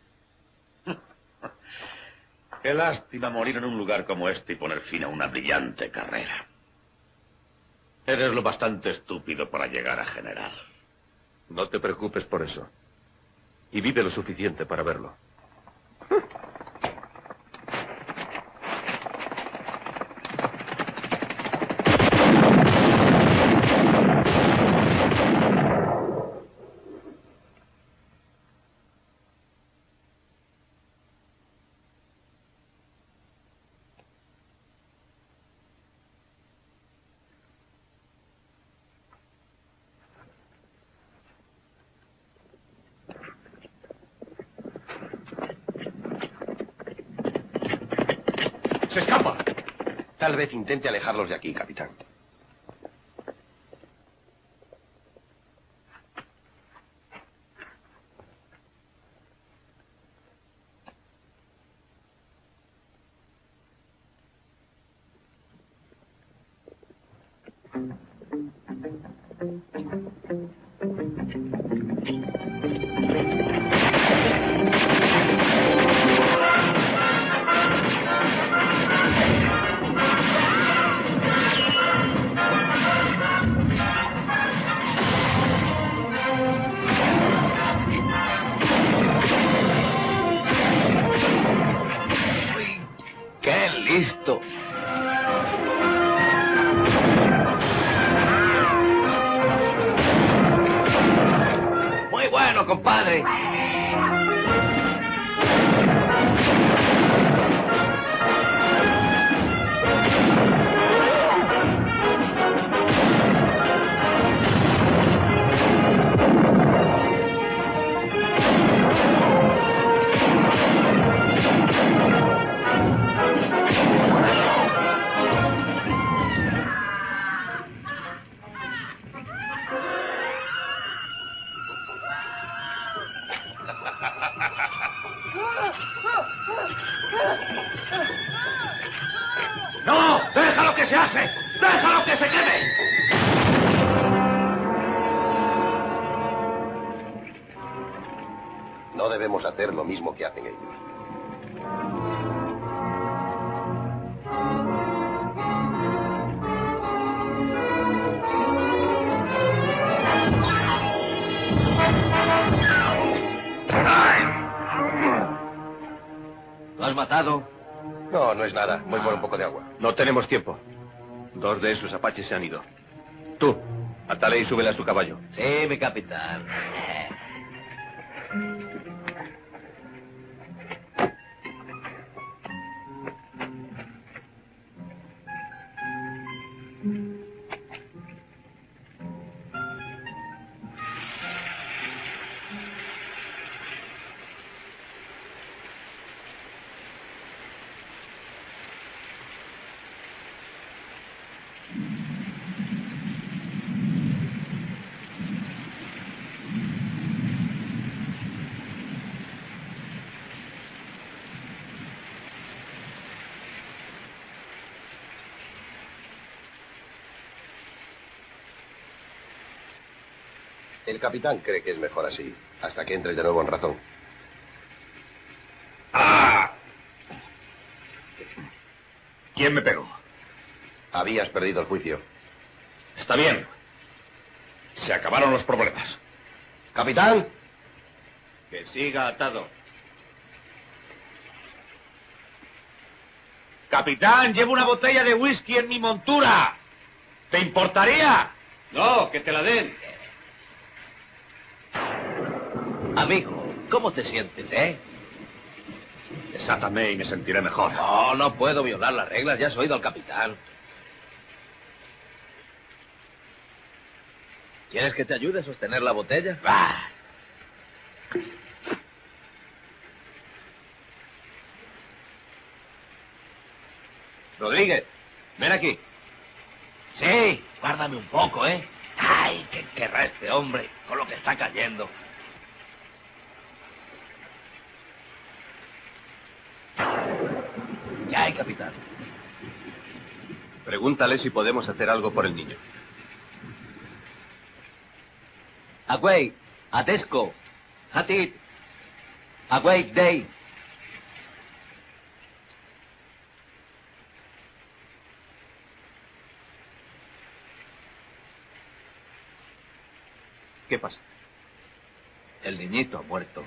Qué lástima morir en un lugar como este y poner fin a una brillante carrera. Eres lo bastante estúpido para llegar a general. No te preocupes por eso. Y vive lo suficiente para verlo. ¡Se escapa! Tal vez intente alejarlos de aquí, capitán. ¡Qué listo! Muy bueno, compadre. ¡No! ¡Déjalo que se hace! ¡Déjalo que se quede! No debemos hacer lo mismo que hacen ellos. ¿Lo has matado? No, no es nada. Voy por un poco de agua. No tenemos tiempo. 2 de esos apaches se han ido. Tú, atale y súbele a su caballo. Sí, mi capitán. El capitán cree que es mejor así, hasta que entres de nuevo en razón. ¡Ah! ¿Quién me pegó? Habías perdido el juicio. Está bien. Se acabaron los problemas. ¡Capitán! Que siga atado. Capitán, llevo una botella de whisky en mi montura. ¿Te importaría? No, que te la den. Amigo, ¿cómo te sientes, Desátame y me sentiré mejor. No, no puedo violar las reglas. Ya has oído al capitán. ¿Quieres que te ayude a sostener la botella? Ah. Rodríguez, ven aquí. Sí, guárdame un poco, ¿eh? Ay, ¿qué querrá este hombre con lo que está cayendo? ¿Qué hay, capitán? Pregúntale si podemos hacer algo por el niño. Agüey, Adesco, Hatit, Agüey, Day. ¿Qué pasa? El niñito ha muerto.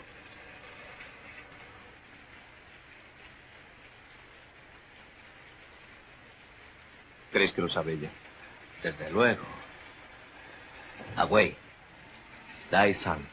¿Crees que lo sabe ella? Desde luego. Agüey, Dai-san.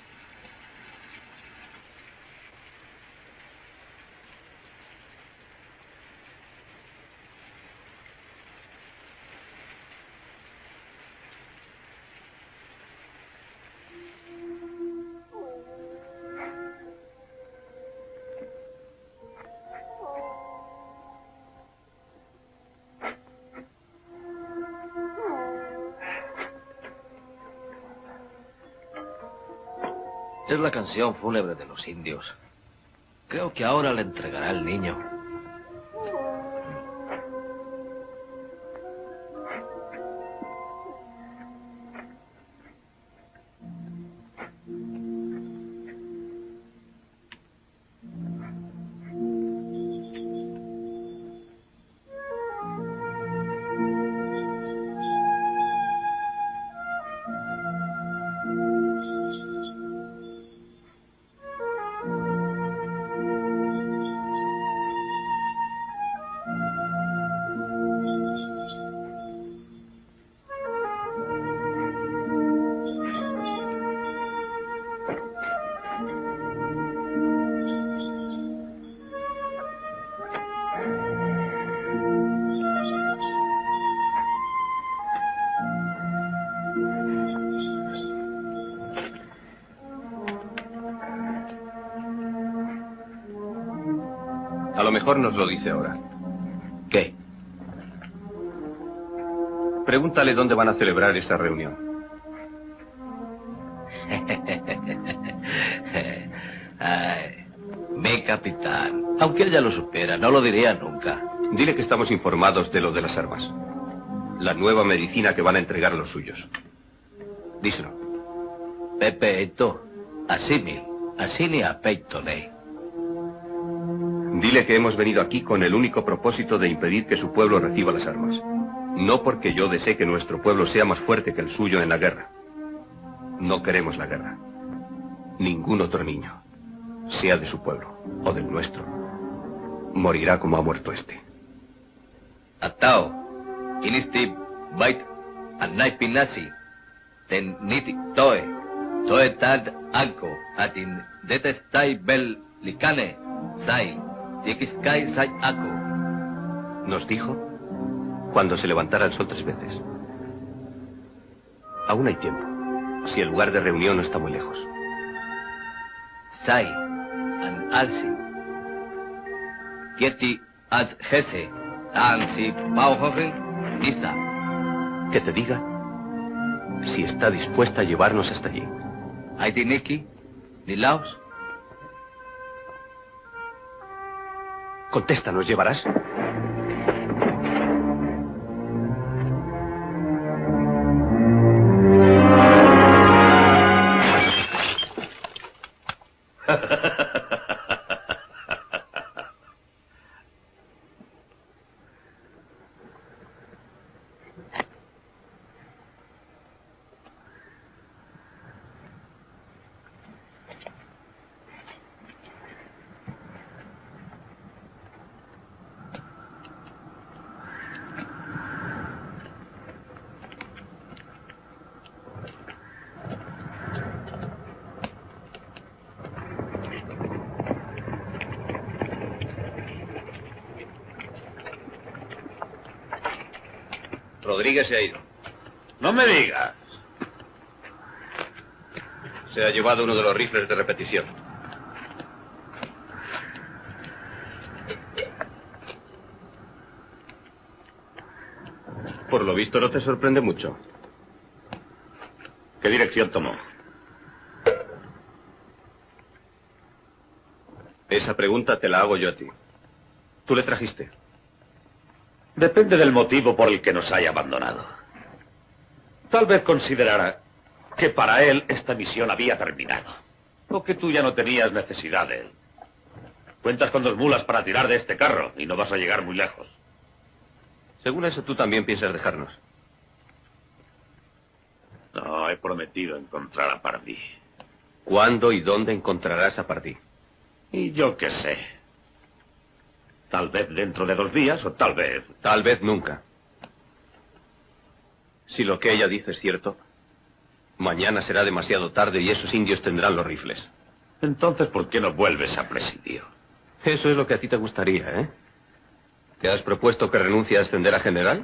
Es la canción fúnebre de los indios. Creo que ahora le entregará el niño. A lo mejor nos lo dice ahora. ¿Qué? Pregúntale dónde van a celebrar esa reunión. Ay, mi capitán. Aunque ella lo supiera, no lo diría nunca. Dile que estamos informados de lo de las armas. La nueva medicina que van a entregar a los suyos. Díselo. Pepe esto, asimil, asini a peitolei. Dile que hemos venido aquí con el único propósito de impedir que su pueblo reciba las armas. No porque yo desee que nuestro pueblo sea más fuerte que el suyo en la guerra. No queremos la guerra. Ningún otro niño, sea de su pueblo o del nuestro, morirá como ha muerto este. Atao, inisti bait anaipinasi, ten niti toe tad anko, atin detestai bel licane, sai, dikiskai sai ako. Nos dijo cuando se levantara el sol 3 veces. Aún hay tiempo, si el lugar de reunión no está muy lejos. Sai, an alsi. Kieti ad hese, ansi bauhofen, nisa. Que te diga si está dispuesta a llevarnos hasta allí. Aitiniki, ni laos. Contesta, ¿nos llevarás? Rodríguez se ha ido. No me digas. Se ha llevado uno de los rifles de repetición. Por lo visto no te sorprende mucho. ¿Qué dirección tomó? Esa pregunta te la hago yo a ti. ¿Tú le trajiste? Depende del motivo por el que nos haya abandonado. Tal vez considerara que para él esta misión había terminado. O que tú ya no tenías necesidad de él. Cuentas con 2 mulas para tirar de este carro y no vas a llegar muy lejos. Según eso, tú también piensas dejarnos. No, he prometido encontrar a Pardí. ¿Cuándo y dónde encontrarás a Pardí? Y yo qué sé. Tal vez dentro de 2 días o tal vez... Tal vez nunca. Si lo que ella dice es cierto, mañana será demasiado tarde y esos indios tendrán los rifles. Entonces, ¿por qué no vuelves a presidio? Eso es lo que a ti te gustaría, ¿eh? ¿Te has propuesto que renuncie a ascender a general?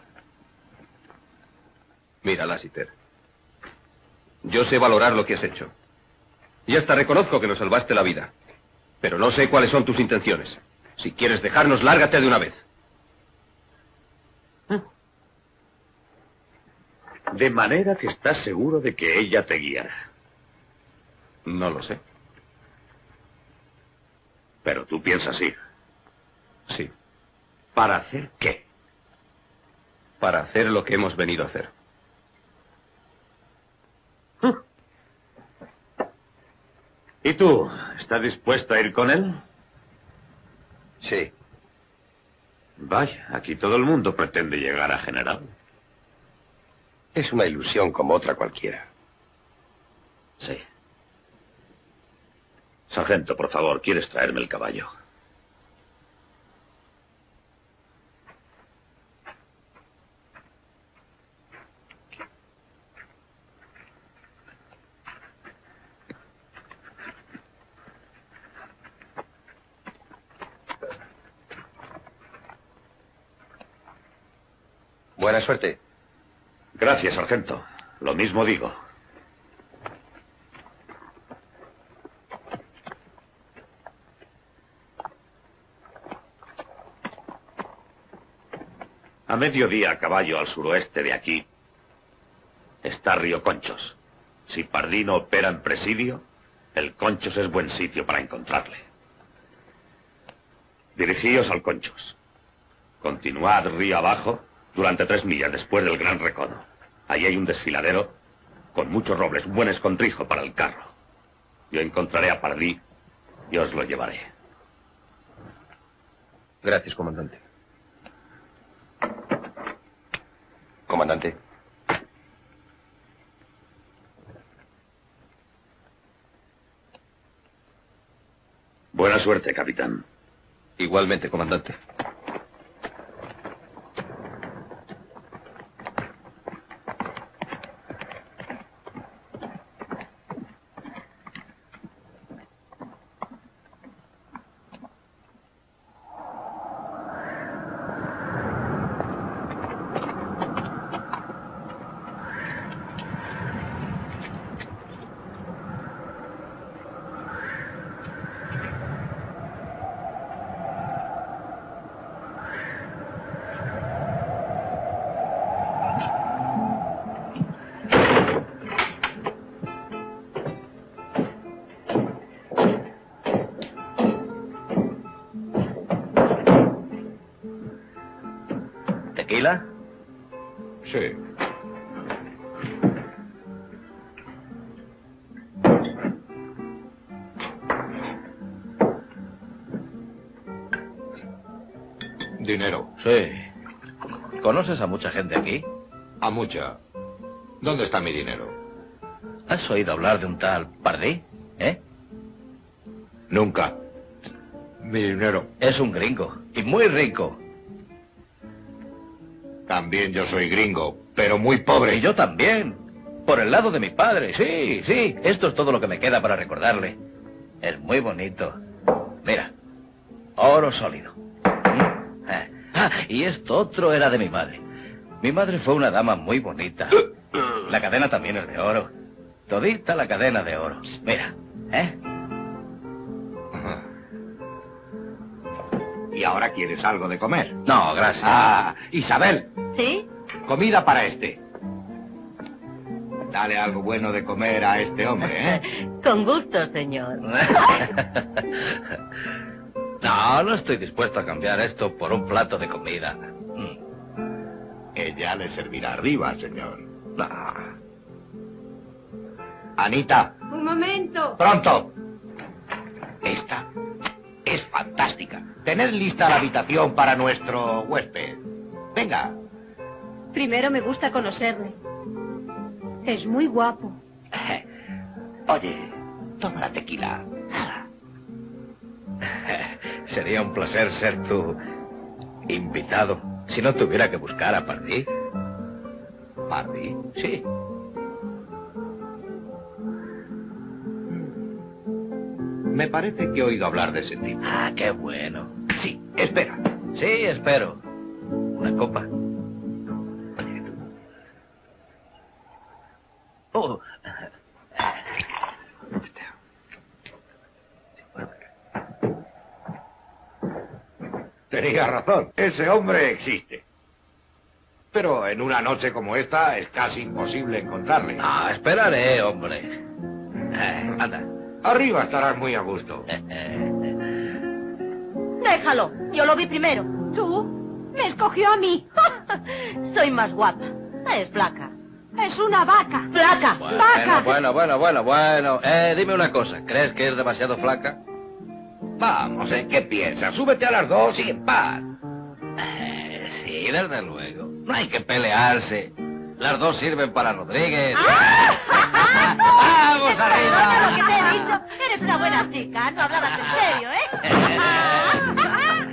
Mira, Lassiter. Yo sé valorar lo que has hecho. Y hasta reconozco que nos salvaste la vida. Pero no sé cuáles son tus intenciones. Si quieres dejarnos, lárgate de una vez. De manera que estás seguro de que ella te guiará. No lo sé. Pero tú piensas ir. Sí. ¿Para hacer qué? Para hacer lo que hemos venido a hacer. ¿Y tú? ¿Estás dispuesta a ir con él? Sí. Vaya, aquí todo el mundo pretende llegar a general. Es una ilusión como otra cualquiera. Sí. Sargento, por favor, ¿quieres traerme el caballo? Buena suerte. Gracias, sargento. Lo mismo digo. A mediodía, a caballo al suroeste de aquí, está Río Conchos. Si Pardí no opera en presidio, el Conchos es buen sitio para encontrarle. Dirigíos al Conchos. Continuad río abajo durante 3 millas después del Gran Recodo. Allí hay un desfiladero con muchos robles, un buen escondrijo para el carro. Yo encontraré a Pardí y os lo llevaré. Gracias, comandante. Comandante. Buena suerte, capitán. Igualmente, comandante. ¿Tequila? Sí. Dinero. Sí. ¿Conoces a mucha gente aquí? A mucha. ¿Dónde está mi dinero? ¿Has oído hablar de un tal Pardí? ¿Eh? Nunca. Mi dinero. Es un gringo. Y muy rico. También yo soy gringo, pero muy pobre. Y yo también. Por el lado de mi padre. Sí, sí. Esto es todo lo que me queda para recordarle. Es muy bonito. Mira. Oro sólido. Y esto otro era de mi madre. Mi madre fue una dama muy bonita. La cadena también es de oro. Todita la cadena de oro. Mira, ¿eh? ¿Y ahora quieres algo de comer? No, gracias. Ah, Isabel. ¿Sí? comida para este. Dale algo bueno de comer a este hombre, ¿eh? Con gusto, señor. No, no estoy dispuesto a cambiar esto por un plato de comida. Ella le servirá arriba, señor. No. Anita, Un momento. pronto. Esta es fantástica. Tener lista la habitación para nuestro huésped. Venga. Primero me gusta conocerle. Es muy guapo. Oye, toma la tequila. Sería un placer ser tu invitado si no tuviera que buscar a Pardí. ¿Pardí? Sí. Me parece que he oído hablar de ese tipo. Ah, qué bueno. Sí, espera. Sí, espero. ¿Una copa? Oye, tú. Oh. Tenía razón. Ese hombre existe. Pero en una noche como esta es casi imposible encontrarle. Ah, esperaré, hombre. Anda. Arriba estarás muy a gusto. Déjalo. Yo lo vi primero. ¿Tú? Me escogió a mí. Soy más guapa. Es flaca. Es una vaca. ¡Flaca! ¡Vaca! Bueno. Dime una cosa. ¿Crees que es demasiado flaca? Vamos, ¿en qué piensas? Súbete a las 2 y en paz. Sí, desde luego. No hay que pelearse. Las dos sirven para Rodríguez. ¡Vamos Nota arriba! lo que te he dicho. Eres una buena chica. No hablabas en serio, ¿eh?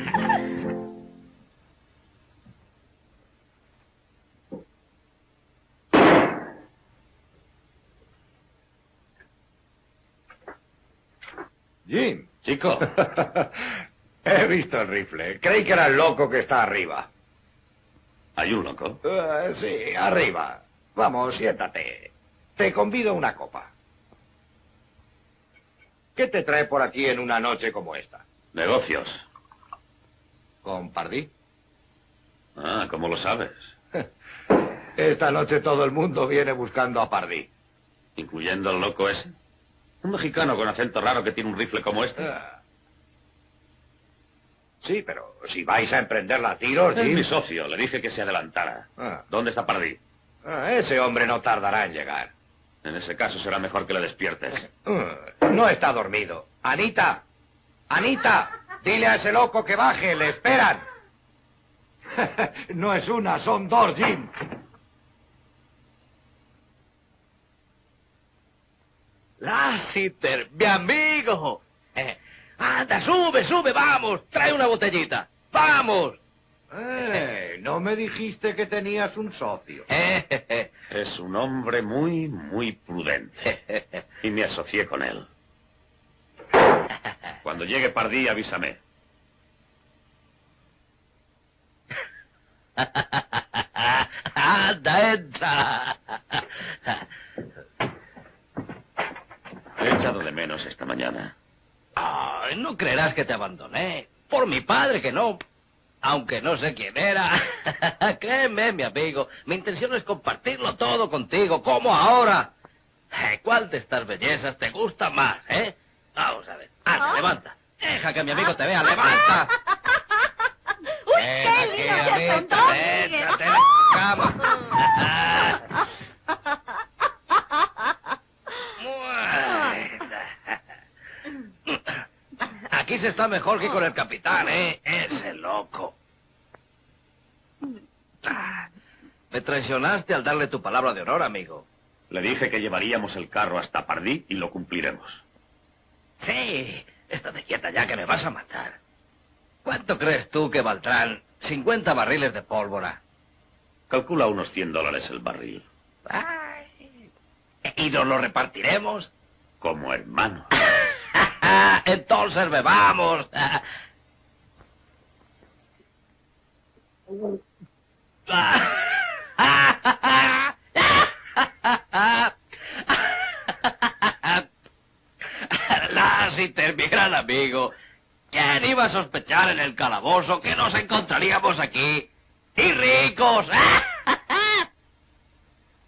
Jim. Chico. He visto el rifle. Creí que era el loco que está arriba. ¿Hay un loco? Sí, arriba. Vamos, siéntate. Te convido a una copa. ¿Qué te trae por aquí en una noche como esta? Negocios. ¿Con Pardí? Ah, ¿cómo lo sabes? Esta noche todo el mundo viene buscando a Pardí. ¿Incluyendo al loco ese? Un mexicano con acento raro que tiene un rifle como este. Sí, pero si vais a emprenderla a tiros, Es Jim... mi socio. Le dije que se adelantara. ¿Dónde está Pardí? Ese hombre no tardará en llegar. En ese caso será mejor que le despiertes. No está dormido. Anita, Anita, dile a ese loco que baje, le esperan. No es una, son dos, Jim. Lassiter, mi amigo. Anda, sube, vamos. Trae una botellita. Vamos. No me dijiste que tenías un socio. Es un hombre muy, muy prudente. Y me asocié con él. Cuando llegue Pardí, avísame. Anda, entra. He echado de menos esta mañana. Ay, no creerás que te abandoné. Por mi padre que no. Aunque no sé quién era. Créeme, mi amigo. Mi intención es compartirlo todo contigo, como ahora. ¿Cuál de estas bellezas te gusta más, Vamos a ver. Anda, levanta. Deja que mi amigo te vea. ¡Levanta! ¡Uy, qué lindo que son dos, Miguel! Échate en la cama. Aquí se está mejor que con el capitán, Ese loco. Me traicionaste al darle tu palabra de honor, amigo. Le dije que llevaríamos el carro hasta Pardí y lo cumpliremos. Sí, estate quieta ya que me vas a matar. ¿Cuánto crees tú que valdrán 50 barriles de pólvora? Calcula unos $100 el barril. Ay, ¿y nos lo repartiremos? Como hermano. Entonces bebamos. Lassiter, mi gran amigo. ¿Quién iba a sospechar en el calabozo que nos encontraríamos aquí? ¡Y ricos!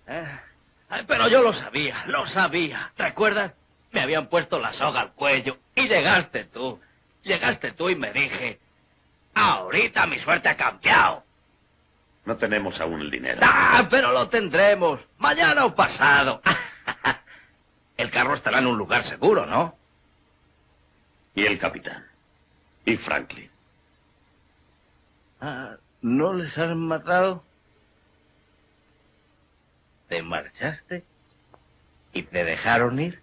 Pero yo lo sabía. ¿Recuerdas? Me habían puesto la soga al cuello y llegaste tú. Llegaste tú y me dije, ahorita mi suerte ha cambiado. No tenemos aún el dinero. Pero lo tendremos. Mañana o pasado. El carro estará en un lugar seguro, ¿no? ¿Y el capitán? ¿Y Franklin? ¿No les han matado? ¿Te marchaste? ¿Y te dejaron ir?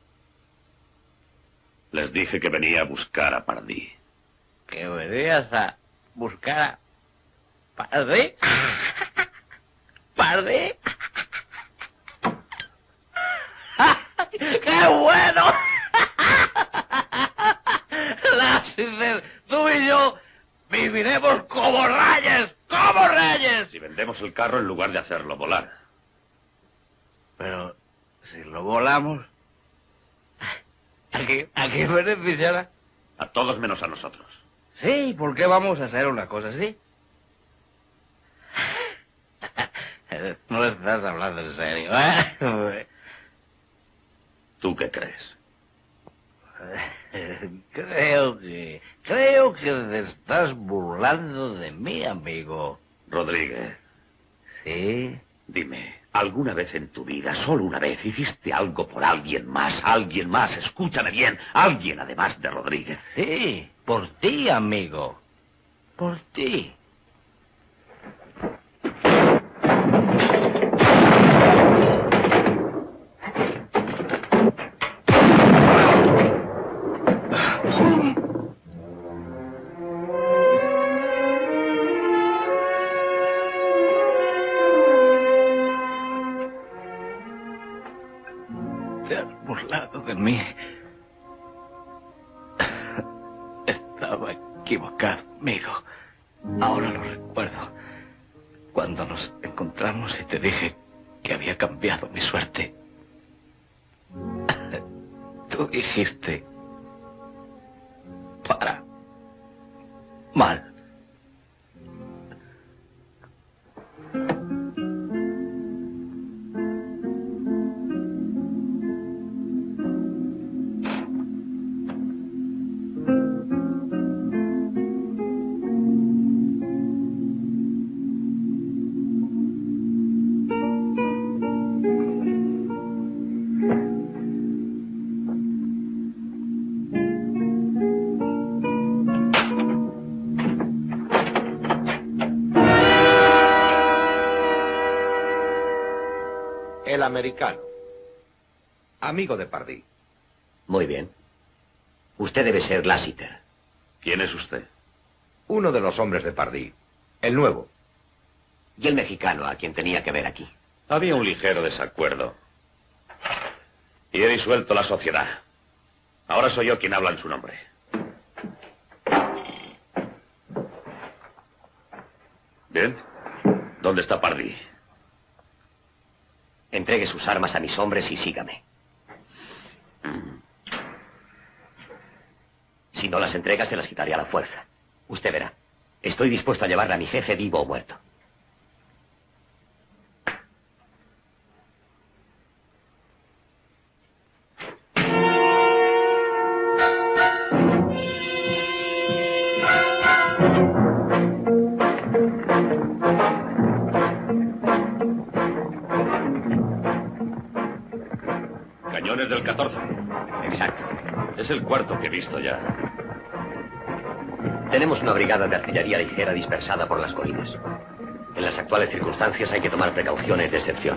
Les dije que venía a buscar a Pardee. ¿Que venías a buscar a Pardee? ¿Pardee? ¡Qué bueno! Lassiter, tú y yo viviremos como reyes, como reyes. Si vendemos el carro en lugar de hacerlo volar. Pero si lo volamos, ¿a qué beneficiará? A todos menos a nosotros. Sí, ¿por qué vamos a hacer una cosa así? No estás hablando en serio, ¿eh? ¿Tú qué crees? Creo que te estás burlando de mí, amigo. Rodríguez. ¿Sí? Dime, ¿alguna vez en tu vida, solo una vez, hiciste algo por alguien más? Escúchame bien, alguien además de Rodríguez. Sí, por ti, amigo. Por ti. Te has burlado de mí. Estaba equivocado, amigo. Ahora lo recuerdo. Cuando nos encontramos y te dije que había cambiado mi suerte. Tú dijiste... para... mal. El americano. Amigo de Pardee. Muy bien. Usted debe ser Lassiter. ¿Quién es usted? Uno de los hombres de Pardee. El nuevo. Y el mexicano a quien tenía que ver aquí. Había un ligero desacuerdo. Y he disuelto la sociedad. Ahora soy yo quien habla en su nombre. Bien. ¿Dónde está Pardee? Entregue sus armas a mis hombres y sígame. Si no las entrega, se las quitaré a la fuerza. Usted verá. Estoy dispuesto a llevarle a mi jefe vivo o muerto. Cañones del 14. Exacto. Es el cuarto que he visto ya. Tenemos una brigada de artillería ligera dispersada por las colinas. En las actuales circunstancias hay que tomar precauciones de excepción.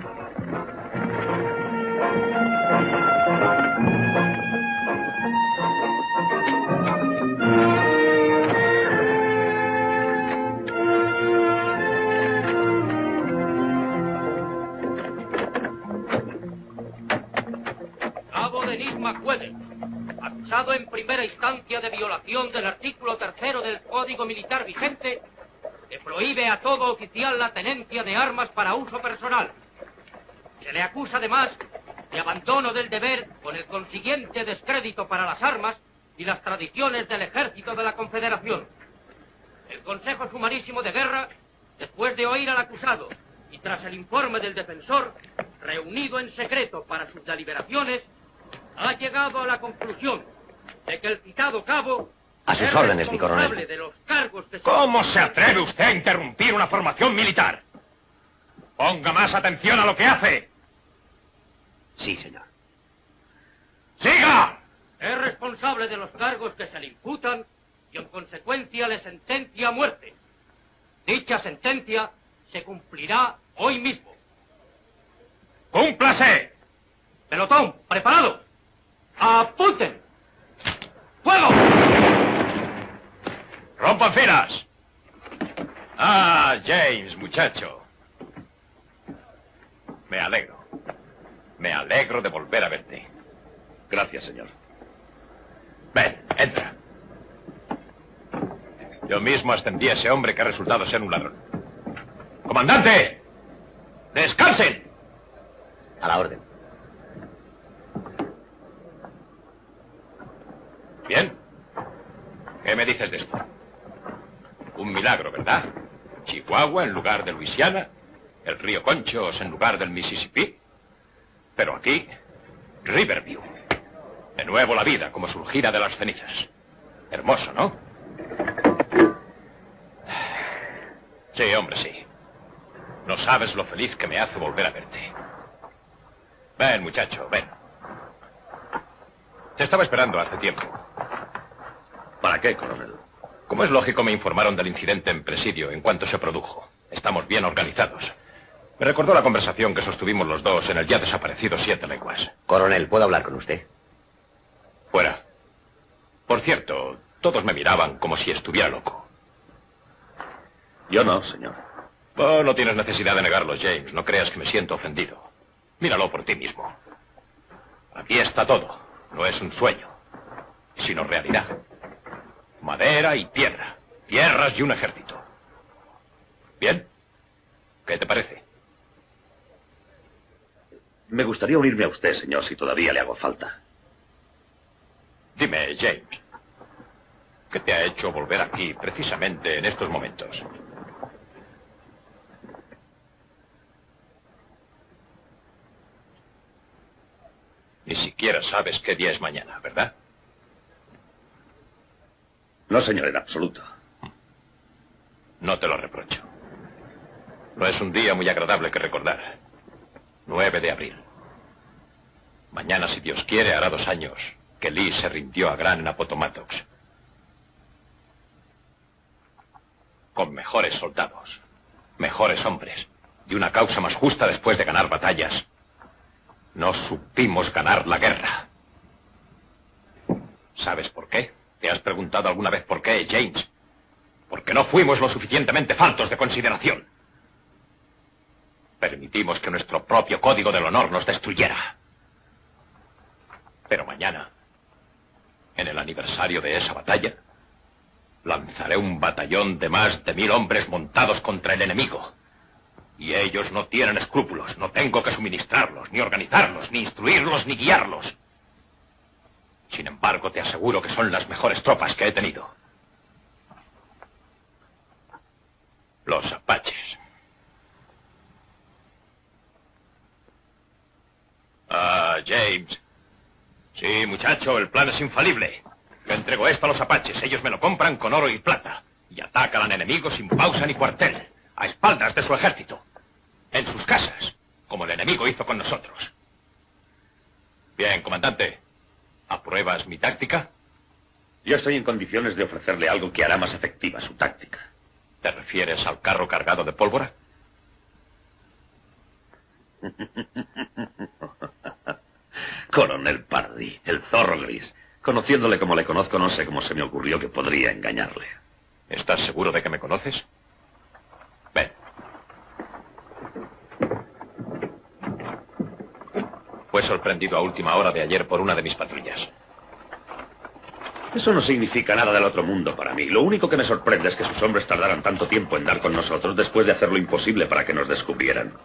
Cabo Denis McWeather, acusado en primera instancia de violación del artículo 3 del Código Militar vigente, que prohíbe a todo oficial la tenencia de armas para uso personal. Se le acusa además de abandono del deber con el consiguiente descrédito para las armas y las tradiciones del ejército de la Confederación. El Consejo Sumarísimo de Guerra, después de oír al acusado y tras el informe del defensor, reunido en secreto para sus deliberaciones, ha llegado a la conclusión de que el citado cabo A sus es órdenes, mi responsable coronel. de los cargos que ¿Cómo se atreve usted a interrumpir una formación militar? Ponga más atención a lo que hace. Sí, señor. ¡Siga! es responsable de los cargos que se le imputan y en consecuencia le sentencia a muerte. Dicha sentencia se cumplirá hoy mismo. ¡Cúmplase! Pelotón, preparado. ¡Apunten! ¡Fuego! ¡Rompan filas! Ah, James, muchacho. Me alegro. Me alegro de volver a verte. Gracias, señor. Ven, entra. Yo mismo ascendí a ese hombre que ha resultado ser un ladrón. ¡Comandante! ¡Descansen! A la orden. Bien. ¿Qué me dices de esto? Un milagro, ¿verdad? Chihuahua en lugar de Luisiana, el río Conchos en lugar del Mississippi. Pero aquí, Riverview. De nuevo la vida, como surgida de las cenizas. Hermoso, ¿no? Sí, hombre, sí. No sabes lo feliz que me hace volver a verte. Ven, muchacho, ven. Te estaba esperando hace tiempo. ¿Para qué, coronel? Como es lógico, me informaron del incidente en Presidio en cuanto se produjo. Estamos bien organizados. Me recordó la conversación que sostuvimos los dos en el ya desaparecido Siete Leguas. Coronel, ¿puedo hablar con usted? Fuera. Por cierto, todos me miraban como si estuviera loco. Yo no, señor. Oh, no tienes necesidad de negarlo, James. No creas que me siento ofendido. Míralo por ti mismo. Aquí está todo. No es un sueño, sino realidad. Madera y piedra. Tierras y un ejército. ¿Bien? ¿Qué te parece? Me gustaría unirme a usted, señor, si todavía le hago falta. Dime, James, ¿qué te ha hecho volver aquí precisamente en estos momentos? Ni siquiera sabes qué día es mañana, ¿verdad? No, señor, en absoluto. No te lo reprocho. No es un día muy agradable que recordar. 9 de abril. Mañana, si Dios quiere, hará 2 años que Lee se rindió a Grant en Appomattox. Con mejores soldados, mejores hombres y una causa más justa después de ganar batallas. No supimos ganar la guerra. ¿Sabes por qué? ¿Te has preguntado alguna vez por qué, James? Porque no fuimos lo suficientemente faltos de consideración. Permitimos que nuestro propio código del honor nos destruyera. Pero mañana, en el aniversario de esa batalla, lanzaré un batallón de más de 1000 hombres montados contra el enemigo. Y ellos no tienen escrúpulos. No tengo que suministrarlos, ni organizarlos, ni instruirlos, ni guiarlos. Sin embargo, te aseguro que son las mejores tropas que he tenido. Los apaches. Ah, James. Sí, muchacho, el plan es infalible. Yo entrego esto a los apaches. Ellos me lo compran con oro y plata. Y atacan al enemigo sin pausa ni cuartel. A espaldas de su ejército. En sus casas. Como el enemigo hizo con nosotros. Bien, comandante. ¿Apruebas mi táctica? Yo estoy en condiciones de ofrecerle algo que hará más efectiva su táctica. ¿Te refieres al carro cargado de pólvora? Coronel Pardee, el zorro gris. Conociéndole como le conozco, no sé cómo se me ocurrió que podría engañarle. ¿Estás seguro de que me conoces? Ven. Fue sorprendido a última hora de ayer por una de mis patrullas. Eso no significa nada del otro mundo para mí. Lo único que me sorprende es que sus hombres tardaran tanto tiempo en dar con nosotros después de hacer lo imposible para que nos descubrieran.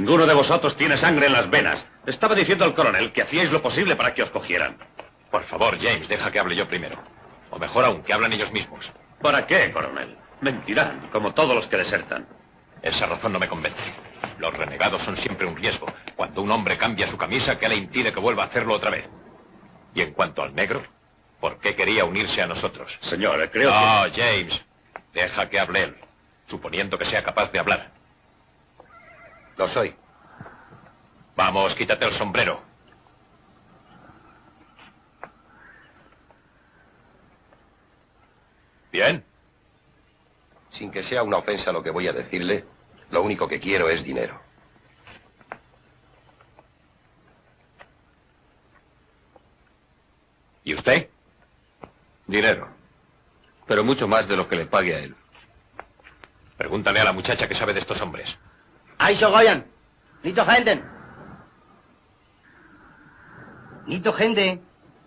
Ninguno de vosotros tiene sangre en las venas. Estaba diciendo al coronel que hacíais lo posible para que os cogieran. Por favor, James, deja que hable yo primero. O mejor aún, que hablen ellos mismos. ¿Para qué, coronel? Mentirán, como todos los que desertan. Esa razón no me convence. Los renegados son siempre un riesgo. Cuando un hombre cambia su camisa, ¿qué le impide que vuelva a hacerlo otra vez? Y en cuanto al negro, ¿por qué quería unirse a nosotros? Señor, creo que... No, James, deja que hable él, suponiendo que sea capaz de hablar. Lo soy. Vamos, quítate el sombrero. ¿Bien? Sin que sea una ofensa lo que voy a decirle, lo único que quiero es dinero. ¿Y usted? Dinero. Pero mucho más de lo que le pague a él. Pregúntale a la muchacha que sabe de estos hombres. Also Goyan, Nito gente. Nito gente.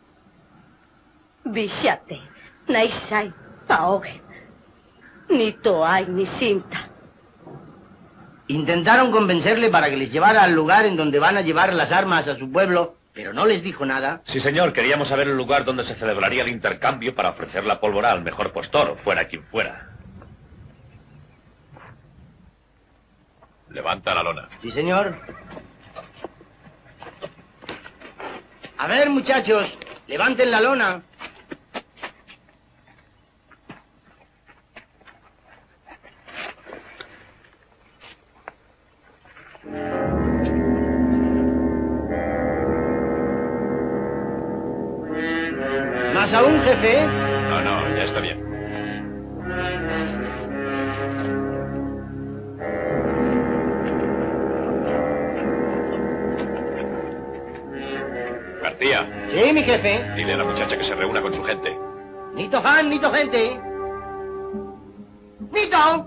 Billate, Naisai, Paogen. Ni toay ni cinta. Intentaron convencerle para que les llevara al lugar en donde van a llevar las armas a su pueblo, pero no les dijo nada. Sí, señor, queríamos saber el lugar donde se celebraría el intercambio para ofrecer la pólvora al mejor postor, fuera quien fuera. Levanta la lona. Sí, señor. A ver, muchachos, levanten la lona. ¿Más aún, jefe? No, ya está bien. García. Sí, mi jefe. Dile a la muchacha que se reúna con su gente. Nito Han, Nito gente. Nito.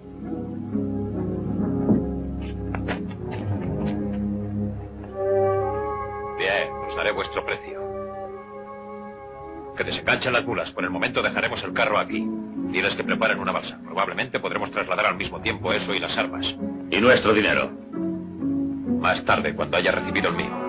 Bien, os daré vuestro precio. Que desenganchen las mulas. Por el momento dejaremos el carro aquí. Diles que preparen una balsa. Probablemente podremos trasladar al mismo tiempo eso y las armas. ¿Y nuestro dinero? Más tarde, cuando haya recibido el mío.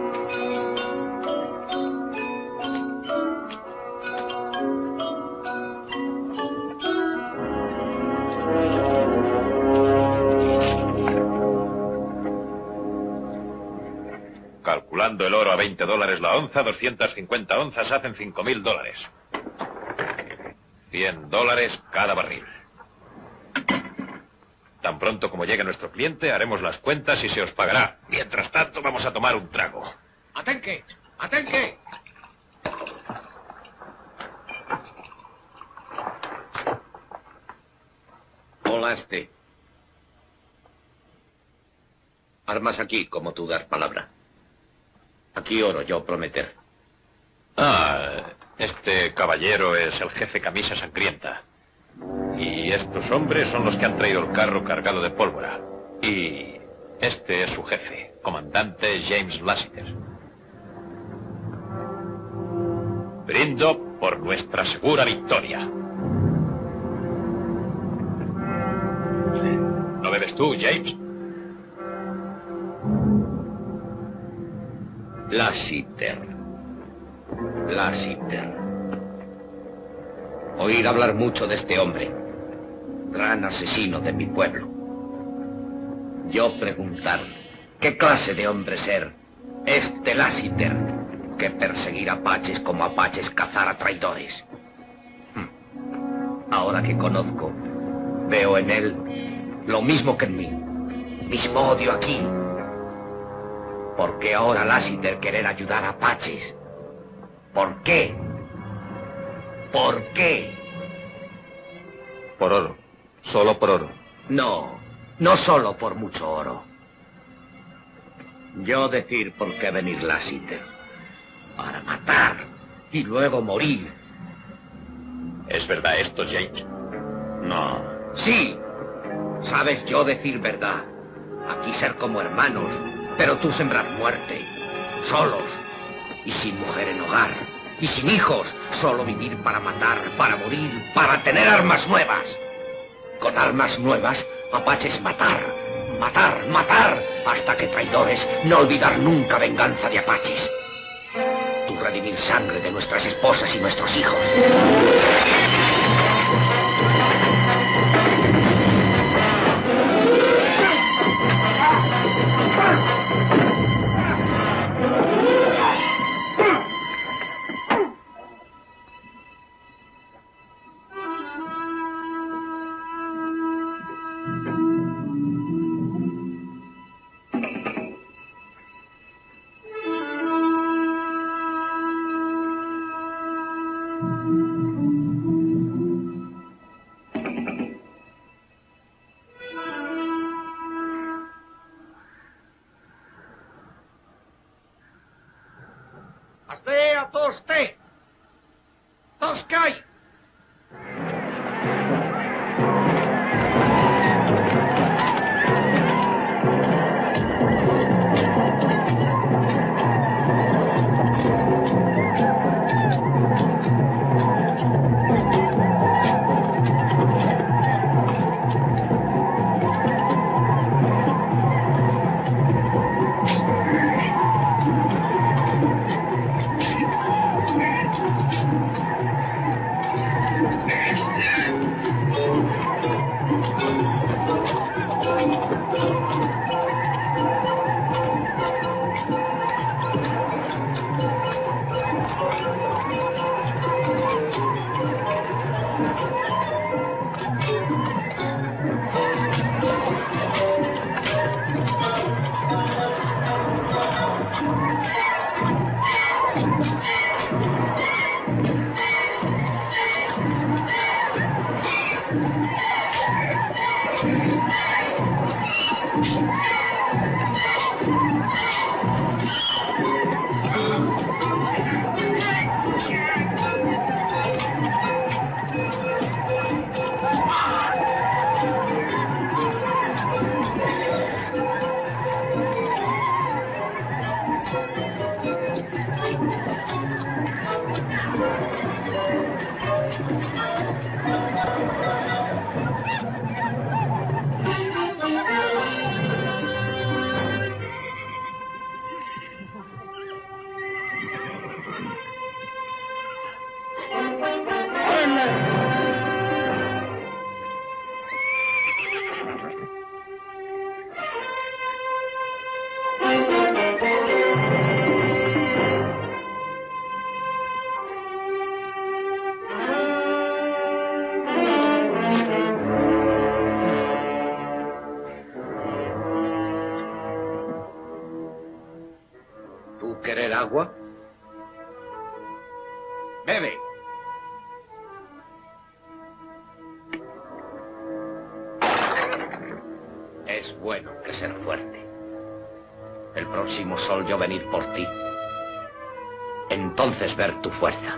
Calculando el oro a $20 la onza, 250 onzas hacen $5.000. $100 cada barril. Tan pronto como llegue nuestro cliente, haremos las cuentas y se os pagará. Mientras tanto, vamos a tomar un trago. ¡Atenque! ¡Atenque! Hola, Armas aquí, como tú das palabra. Aquí oro yo prometer. Este caballero es el jefe Camisa Sangrienta. Y estos hombres son los que han traído el carro cargado de pólvora. Y este es su jefe, comandante James Lassiter. Brindo por nuestra segura victoria. ¿No bebes tú, James? Lassiter. Oír hablar mucho de este hombre, gran asesino de mi pueblo. Yo preguntar, ¿qué clase de hombre ser este Lassiter que perseguir apaches como apaches cazar a traidores? Ahora que conozco, veo en él lo mismo que en mí, mismo odio aquí. ¿Por qué ahora Lassiter querer ayudar a apaches? ¿Por qué? ¿Por qué? Por oro. Solo por oro. No solo por mucho oro. Yo decir por qué venir Lassiter. Para matar y luego morir. ¿Es verdad esto, James? No. Sí. Sabes yo decir verdad. Aquí ser como hermanos, pero tú sembrar muerte. Solos. Y sin mujer en hogar. Y sin hijos. Solo vivir para matar, para morir, para tener armas nuevas. Con armas nuevas, apaches matar. matar, matar, hasta que traidores, no olvidar nunca venganza de apaches. Tú redimir sangre de nuestras esposas y nuestros hijos. ¿Querer agua? Bebe. Es bueno que ser fuerte. El próximo sol yo venir por ti. Entonces ver tu fuerza.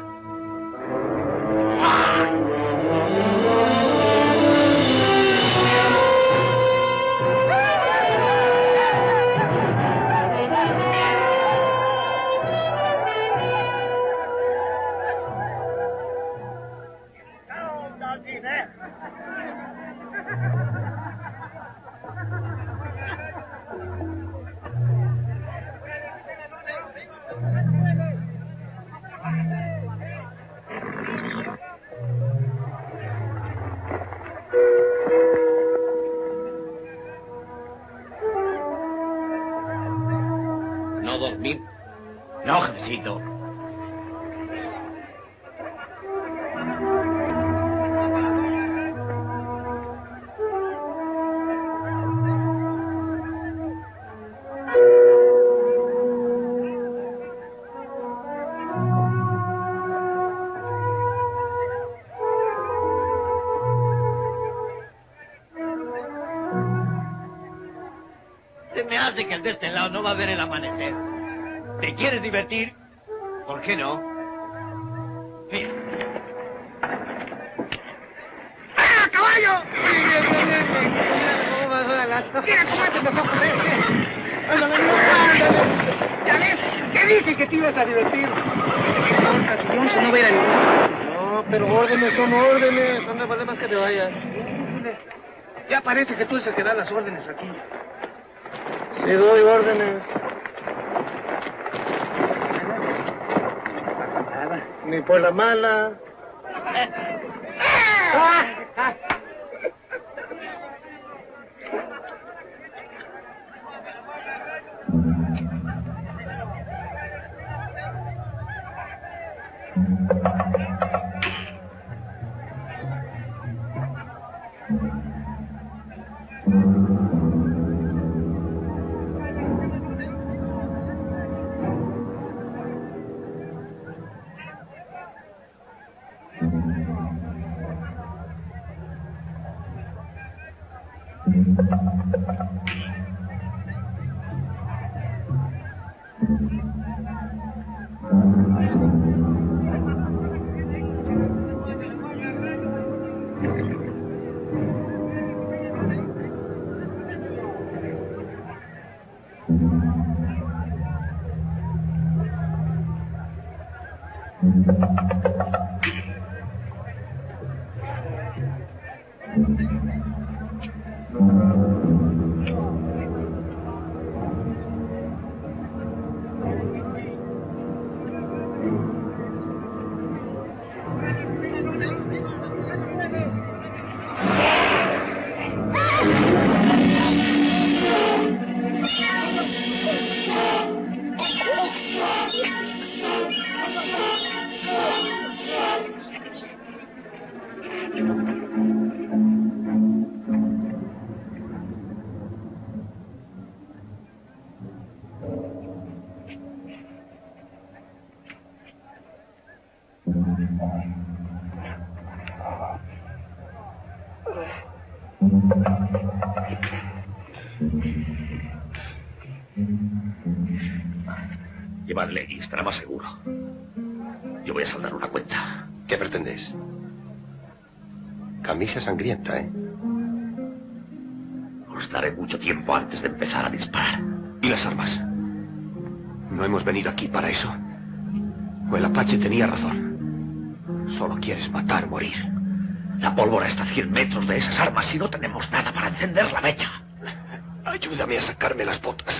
¿No dormir? No, jefecito. Se me hace que de este lado no va a ver el amanecer. ¿Te quieres divertir? ¿Por qué no? Mira. ¡Ah, caballo! Mira cómo haces los ojos, Ándale, ¿ya ves? ¿Qué dije que te ibas a divertir? Si Johnson no va a ir a ningún lado. No, pero órdenes son órdenes. No me vale más que te vayas. Ya parece que tú es el que da las órdenes aquí. Le doy órdenes. Ni por la mala. Llevadle y estará más seguro. Yo voy a saldar una cuenta. ¿Qué pretendes? Camisa sangrienta, ¿eh? Os daré mucho tiempo antes de empezar a disparar. ¿Y las armas? ¿No hemos venido aquí para eso? ¿O el Apache tenía razón? Solo quieres matar o morir. La pólvora está a 100 metros de esas armas y no tenemos nada para encender la mecha. Ayúdame a sacarme las botas.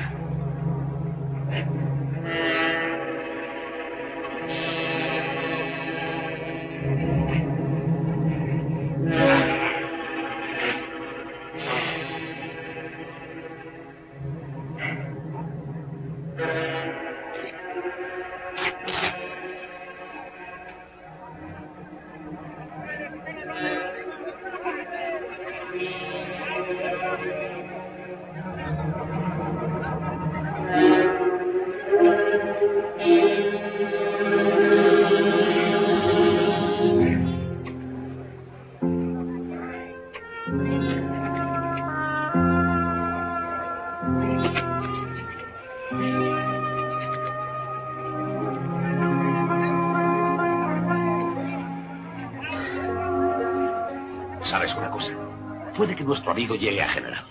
¿Sabes una cosa? Puede que nuestro amigo llegue a general.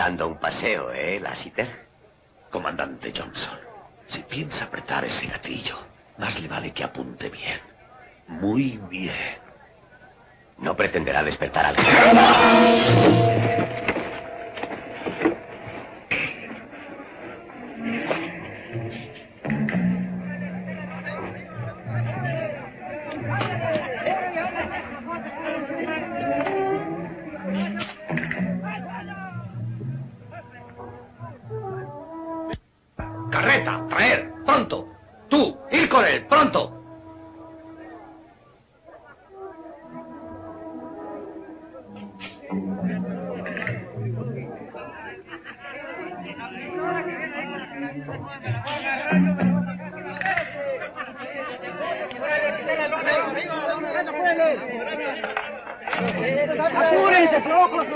dando un paseo, Lassiter? Comandante Johnson, si piensa apretar ese gatillo, más le vale que apunte bien. Muy bien. No pretenderá despertar al... ¡Carreta! ¡Traer! ¡Pronto! ¡Tú! ¡Ir con él! ¡Pronto! ¡Apúrense, flojos!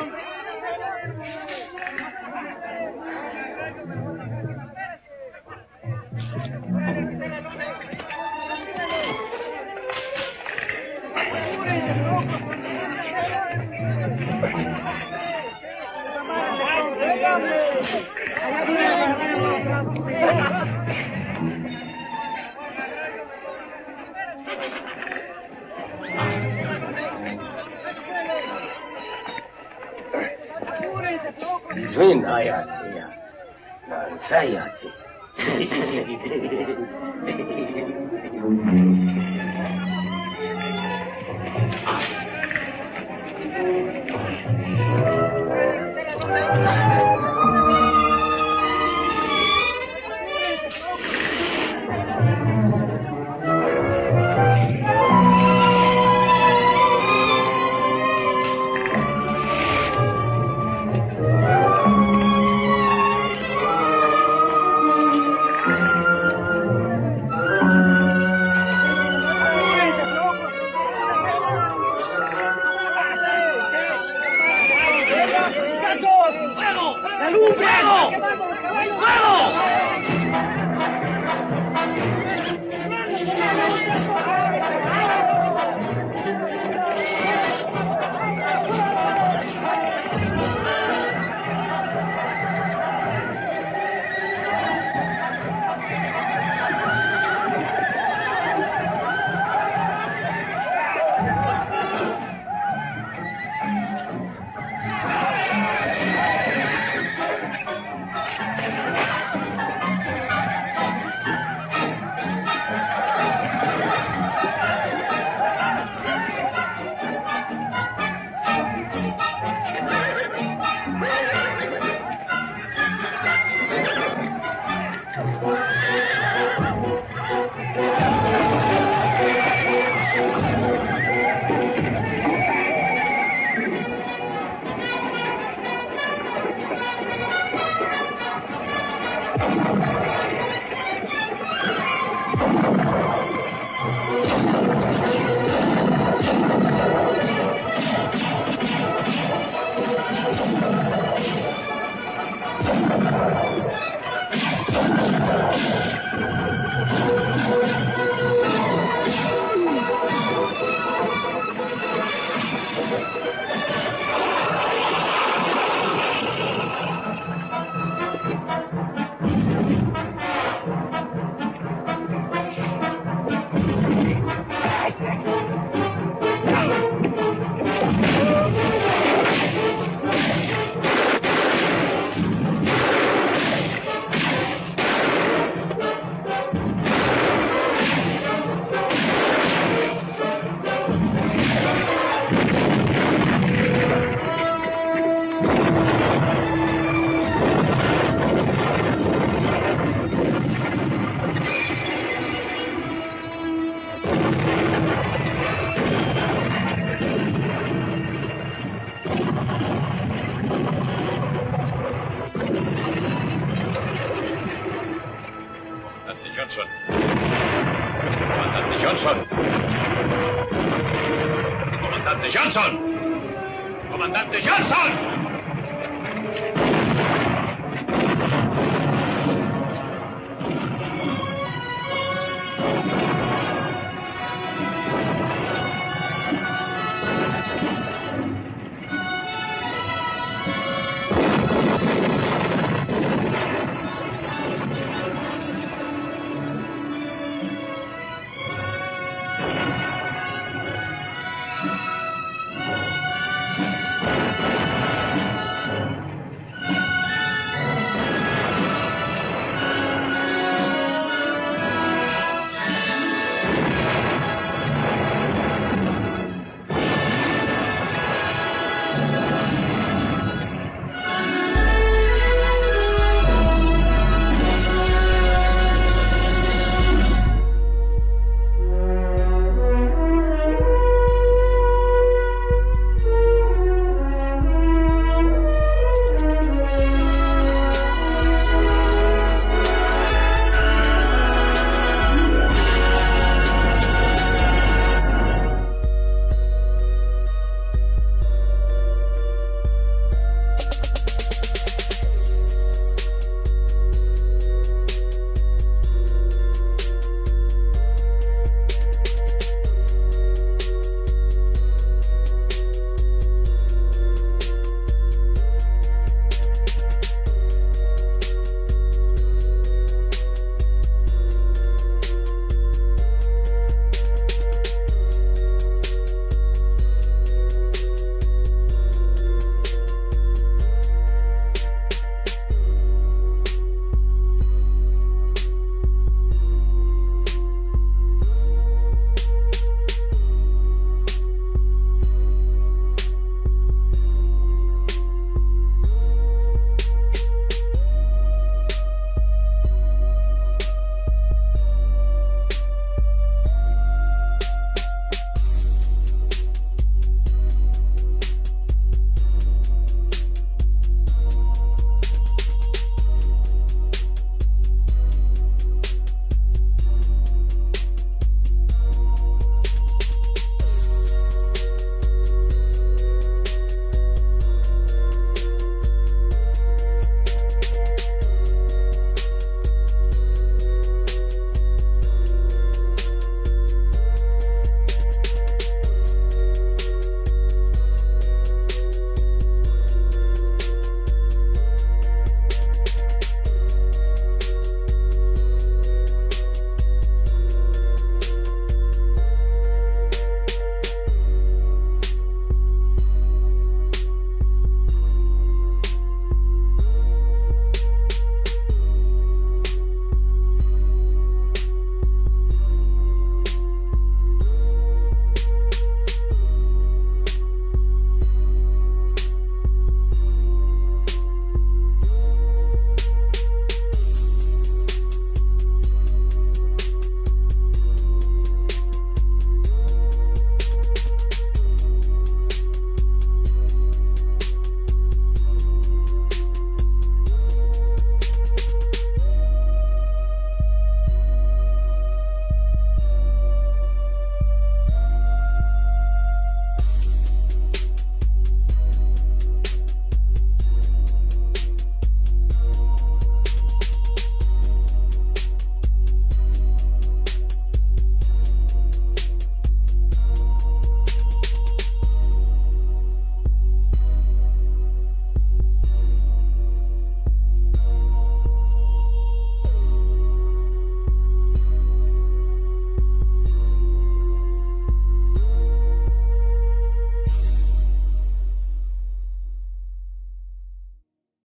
¡Comandante Johnson!